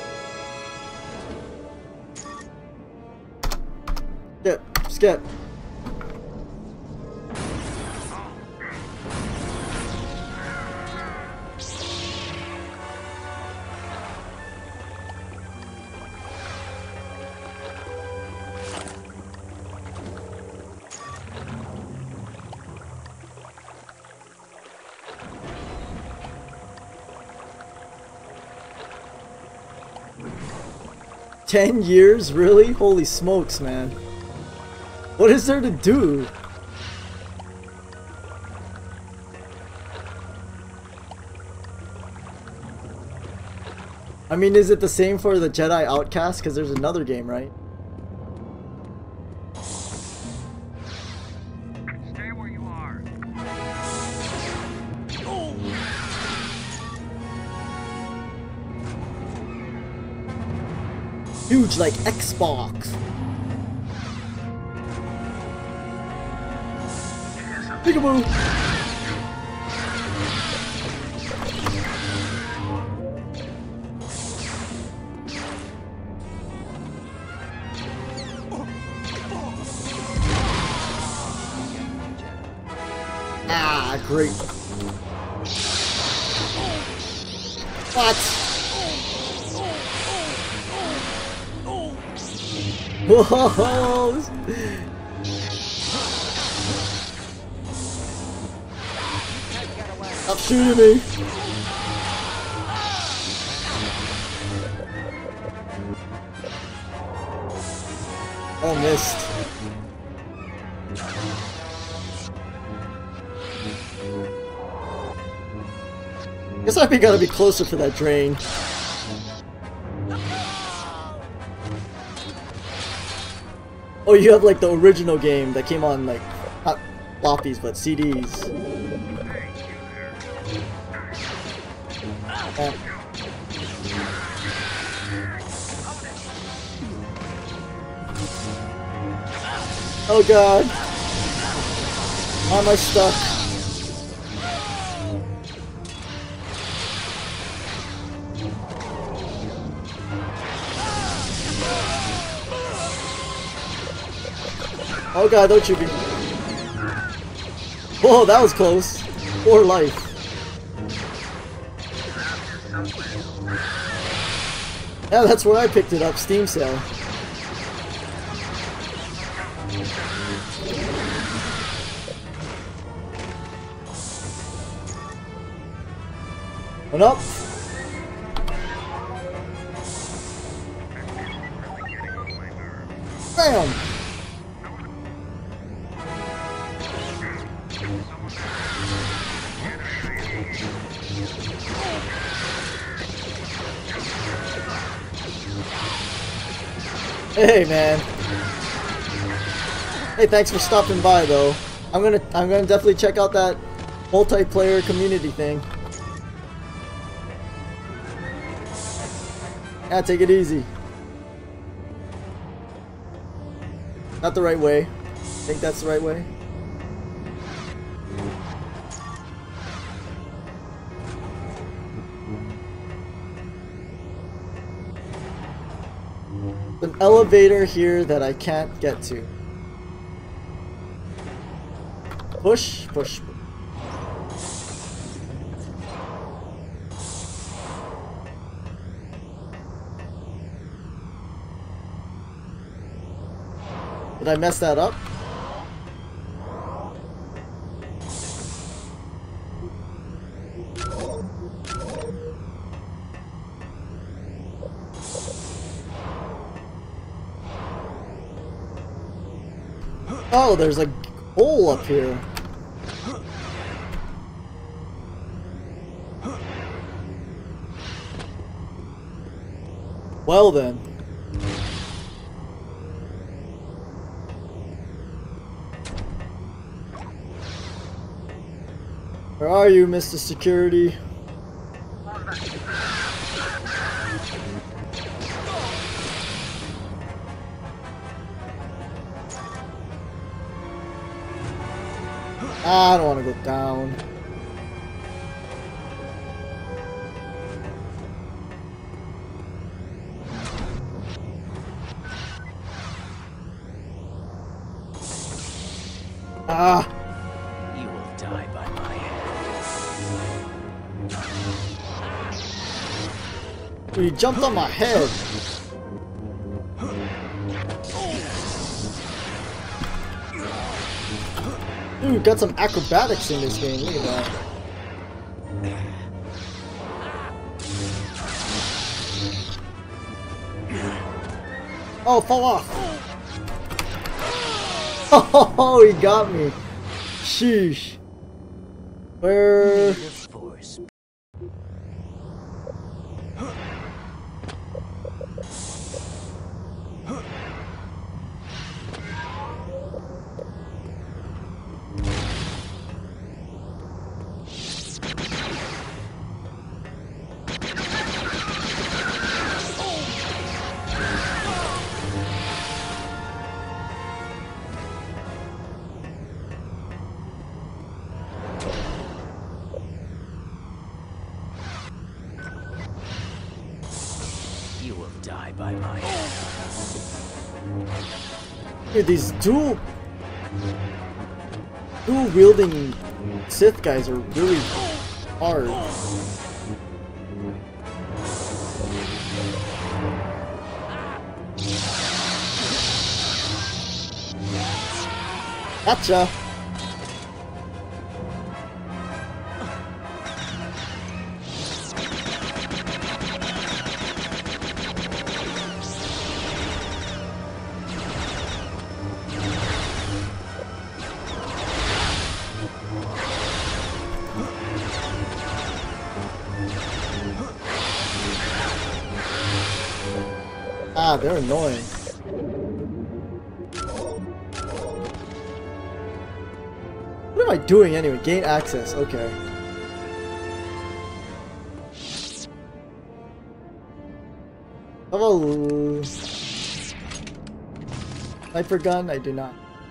Skip. 10 years? Really? Holy smokes, man. What is there to do? I mean, is it the same for the Jedi Outcast? Because there's another game, right? Stay where you are. Huge, like Xbox. Peekaboo. great. What? Whoa! Stop shooting me! Oh, missed. Guess I gotta be closer for that drain. Oh, you have like the original game that came on like not floppies but CDs. Yeah. Oh god! Why am I stuck? Oh god, don't shoot me. Whoa, that was close. Poor life. Yeah, that's where I picked it up, Steam sale. One up. Bam! Hey man. Hey, thanks for stopping by though. I'm gonna definitely check out that multiplayer community thing. Yeah, take it easy. Not the right way. Think that's the right way? An elevator here that I can't get to. Push, push. Did I mess that up? Oh, there's a hole up here. Well then. Where are you, Mr. Security? I don't want to go down. Ah! You will die by my hand. He jumped on my head. Dude, got some acrobatics in this game. Look at that. Oh, fall off. Oh, he got me. Sheesh. Where? You will die by my hand. Dude, these dual wielding Sith guys are really hard. Gotcha! Ah, they're annoying. What am I doing anyway? Gain access, okay. Hello. Sniper gun? I do not.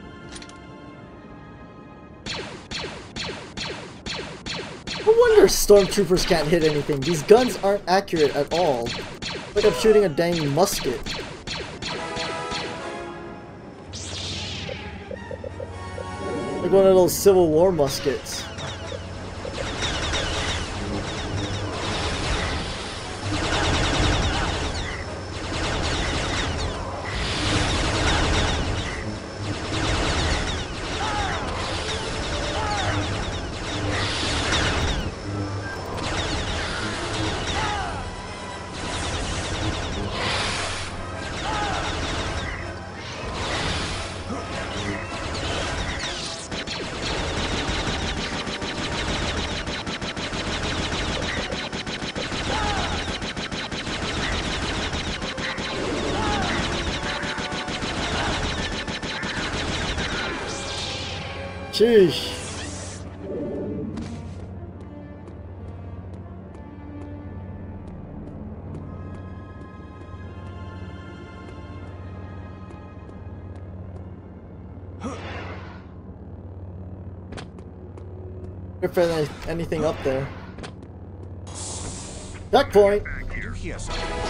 No wonder stormtroopers can't hit anything. These guns aren't accurate at all. Like I'm shooting a dang musket. Like one of those Civil War muskets. Sheesh. If there's anything up there. Checkpoint. Yes.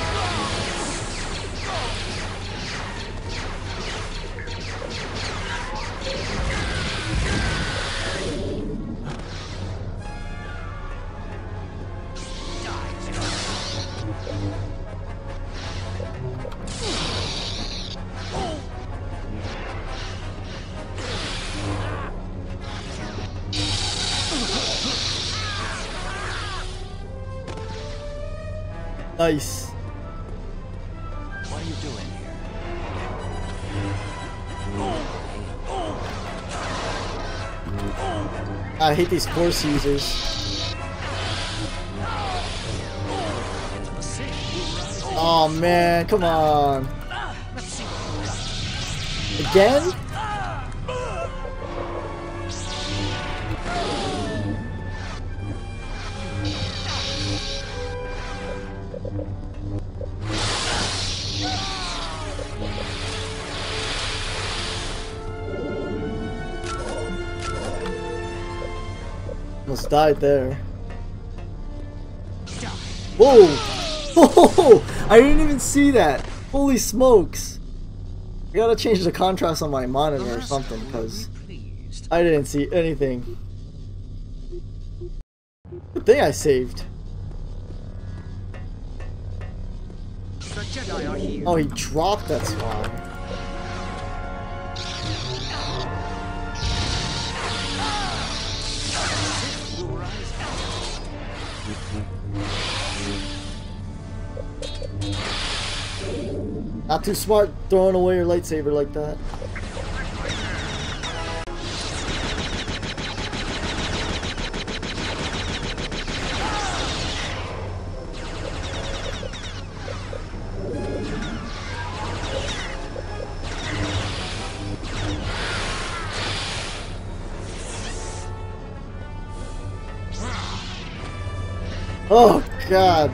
Nice. What are you doing here? I hate these force users. Oh man, come on. Again? Almost died there. Whoa! Whoa! I didn't even see that! Holy smokes! I gotta change the contrast on my monitor or something, because I didn't see anything. Good thing I saved. The Jedi are here. Oh, he dropped, that's why. Not too smart throwing away your lightsaber like that. Oh God.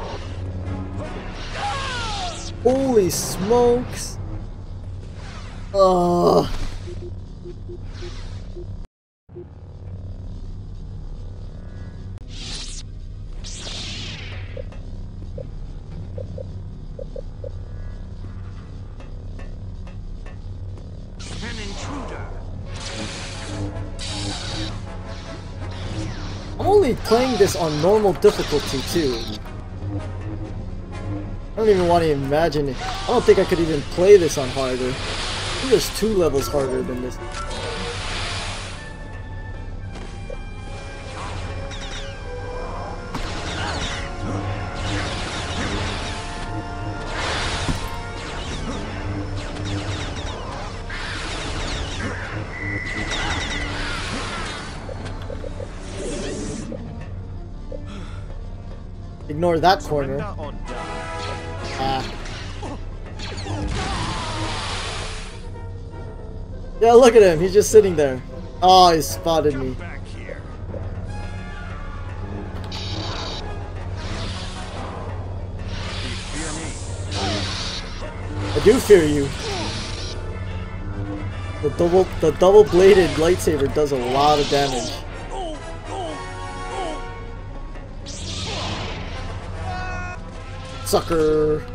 Holy smokes! Oh. An intruder. I'm only playing this on normal difficulty too. I don't even want to imagine it. I don't think I could even play this on harder. I think there's 2 levels harder than this. Ignore that corner. Ah. Yeah, look at him. He's just sitting there. Oh, he spotted me. I do fear you. The double-bladed lightsaber does a lot of damage. Sucker.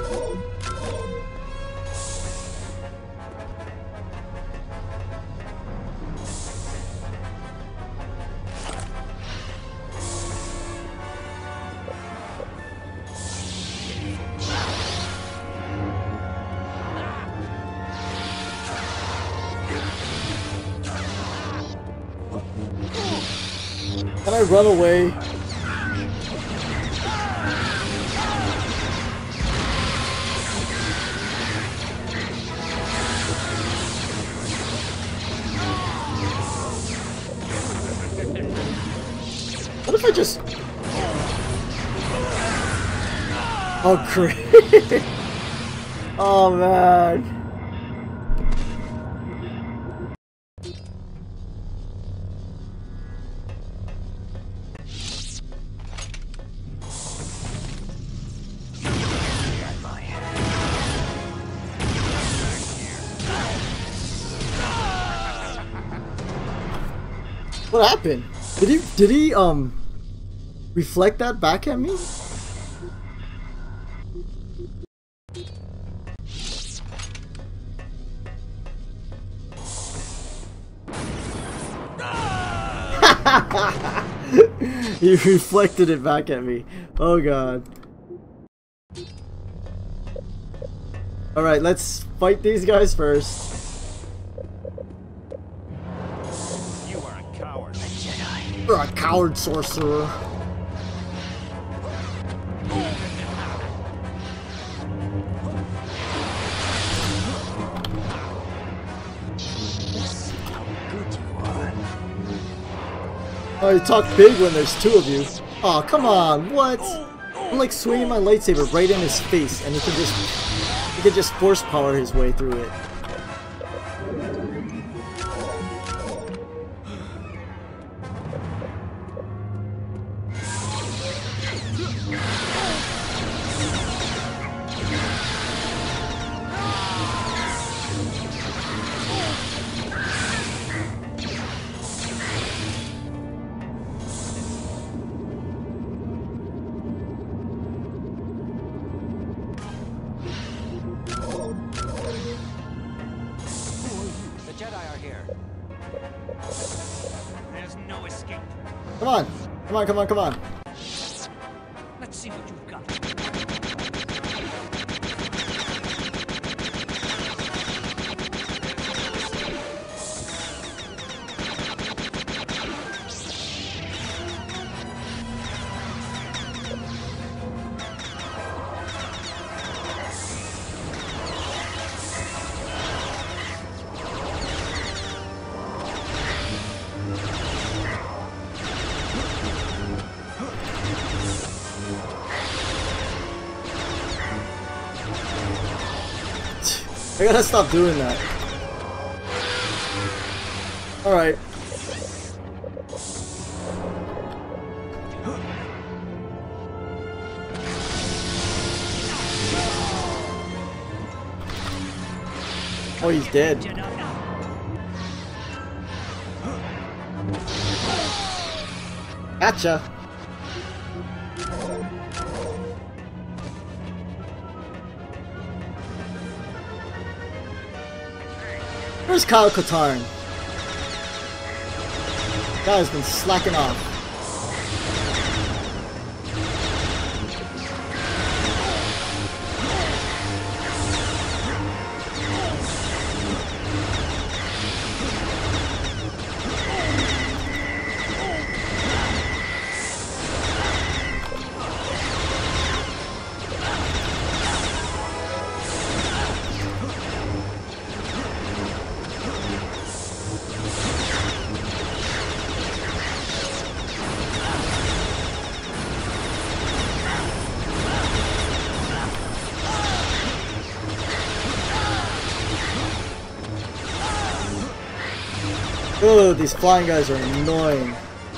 Can I run away? What if I just... Oh, great. Oh, man. What happened? Did he reflect that back at me? He reflected it back at me. Oh god. Alright, let's fight these guys first. You're a coward, sorcerer. Oh, you talk big when there's 2 of you. Oh, come on, what? I'm like swinging my lightsaber right in his face, and he can just force power his way through it. Come on! Come on, come on, come on! Let's see what you've got. I gotta stop doing that. Alright. Oh, he's dead. Gotcha. Where's Kyle Katarn? Guy's been slacking off. Oh, these flying guys are annoying.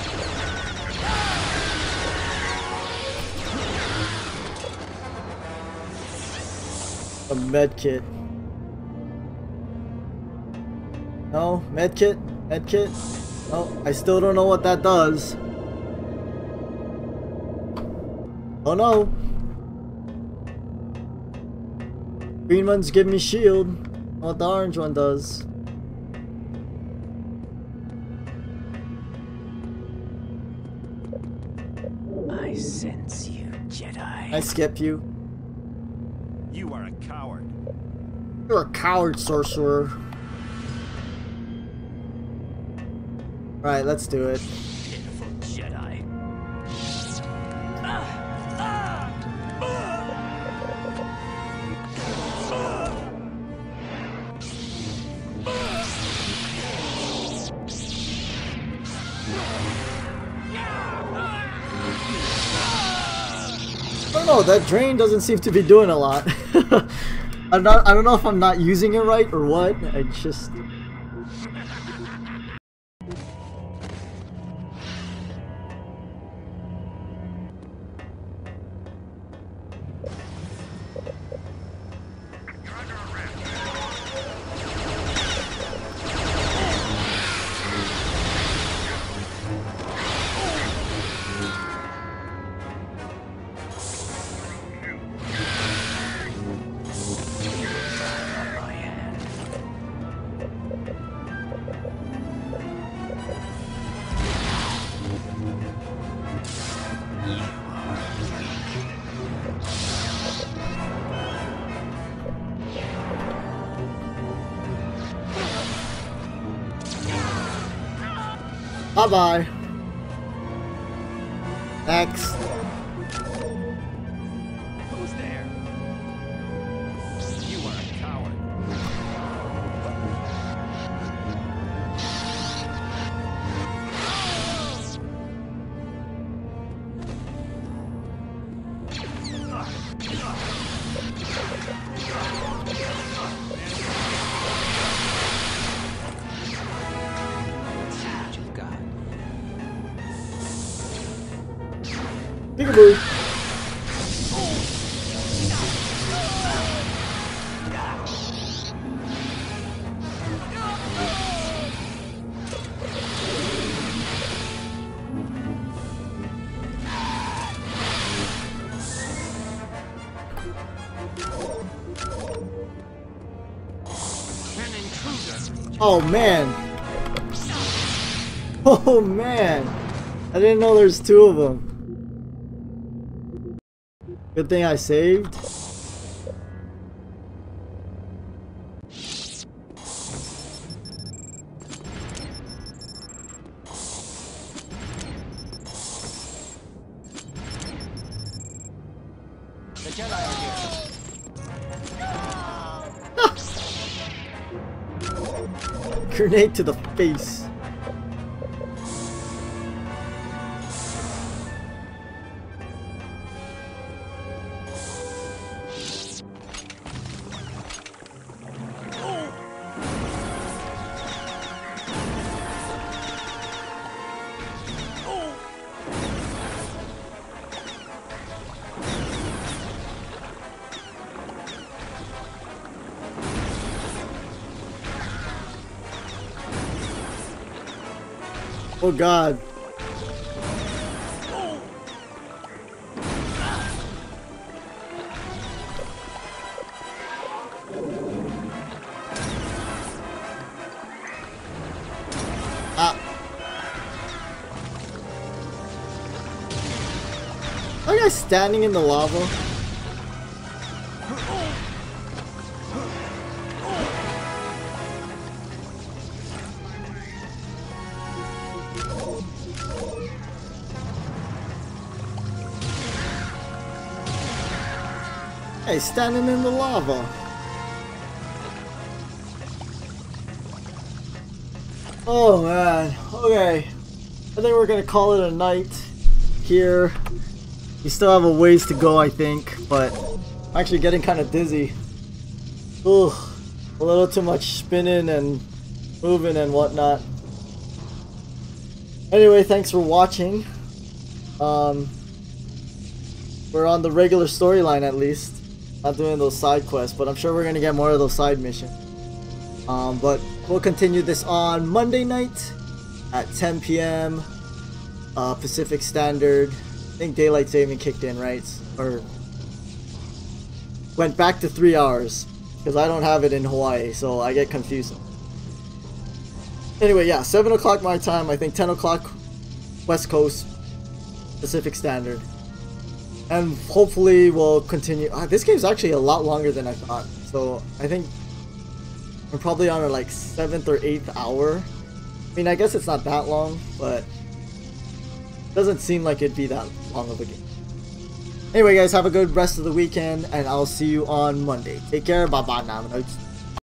A medkit. No, medkit? Medkit? No, I still don't know what that does. Oh no. Green ones give me shield. What the orange one does. I sense you, Jedi. I skip you. You are a coward. You're a coward, sorcerer. Right, let's do it. Pitiful Jedi. I don't know, that drain doesn't seem to be doing a lot. I don't know if I'm not using it right or what. I just... Bye-bye. Next. Who's there? You are a coward. Peekaboo. Oh man. Oh man. I didn't know there's two of them. Good thing I saved. The Jedi are here. Grenade to the face. Oh god. Ah. Are you guys standing in the lava? Hey, standing in the lava. Oh man, okay. I think we're gonna call it a night here. We still have a ways to go, I think, but I'm actually getting kind of dizzy. Ugh, a little too much spinning and moving and whatnot. Anyway, thanks for watching. We're on the regular storyline at least. Not doing those side quests, but I'm sure we're gonna get more of those side missions. But we'll continue this on Monday night at 10 p.m. Pacific Standard. I think daylight saving kicked in, right? Or went back to 3 hours because I don't have it in Hawaii, so I get confused. Anyway, yeah, 7 o'clock my time. I think 10 o'clock West Coast Pacific Standard. And hopefully we'll continue. This game's actually a lot longer than I thought. So I think I'm probably on a like 7th or 8th hour. I mean, I guess it's not that long, but it doesn't seem like it'd be that long of a game. Anyway guys, have a good rest of the weekend and I'll see you on Monday. Take care, bye bye now.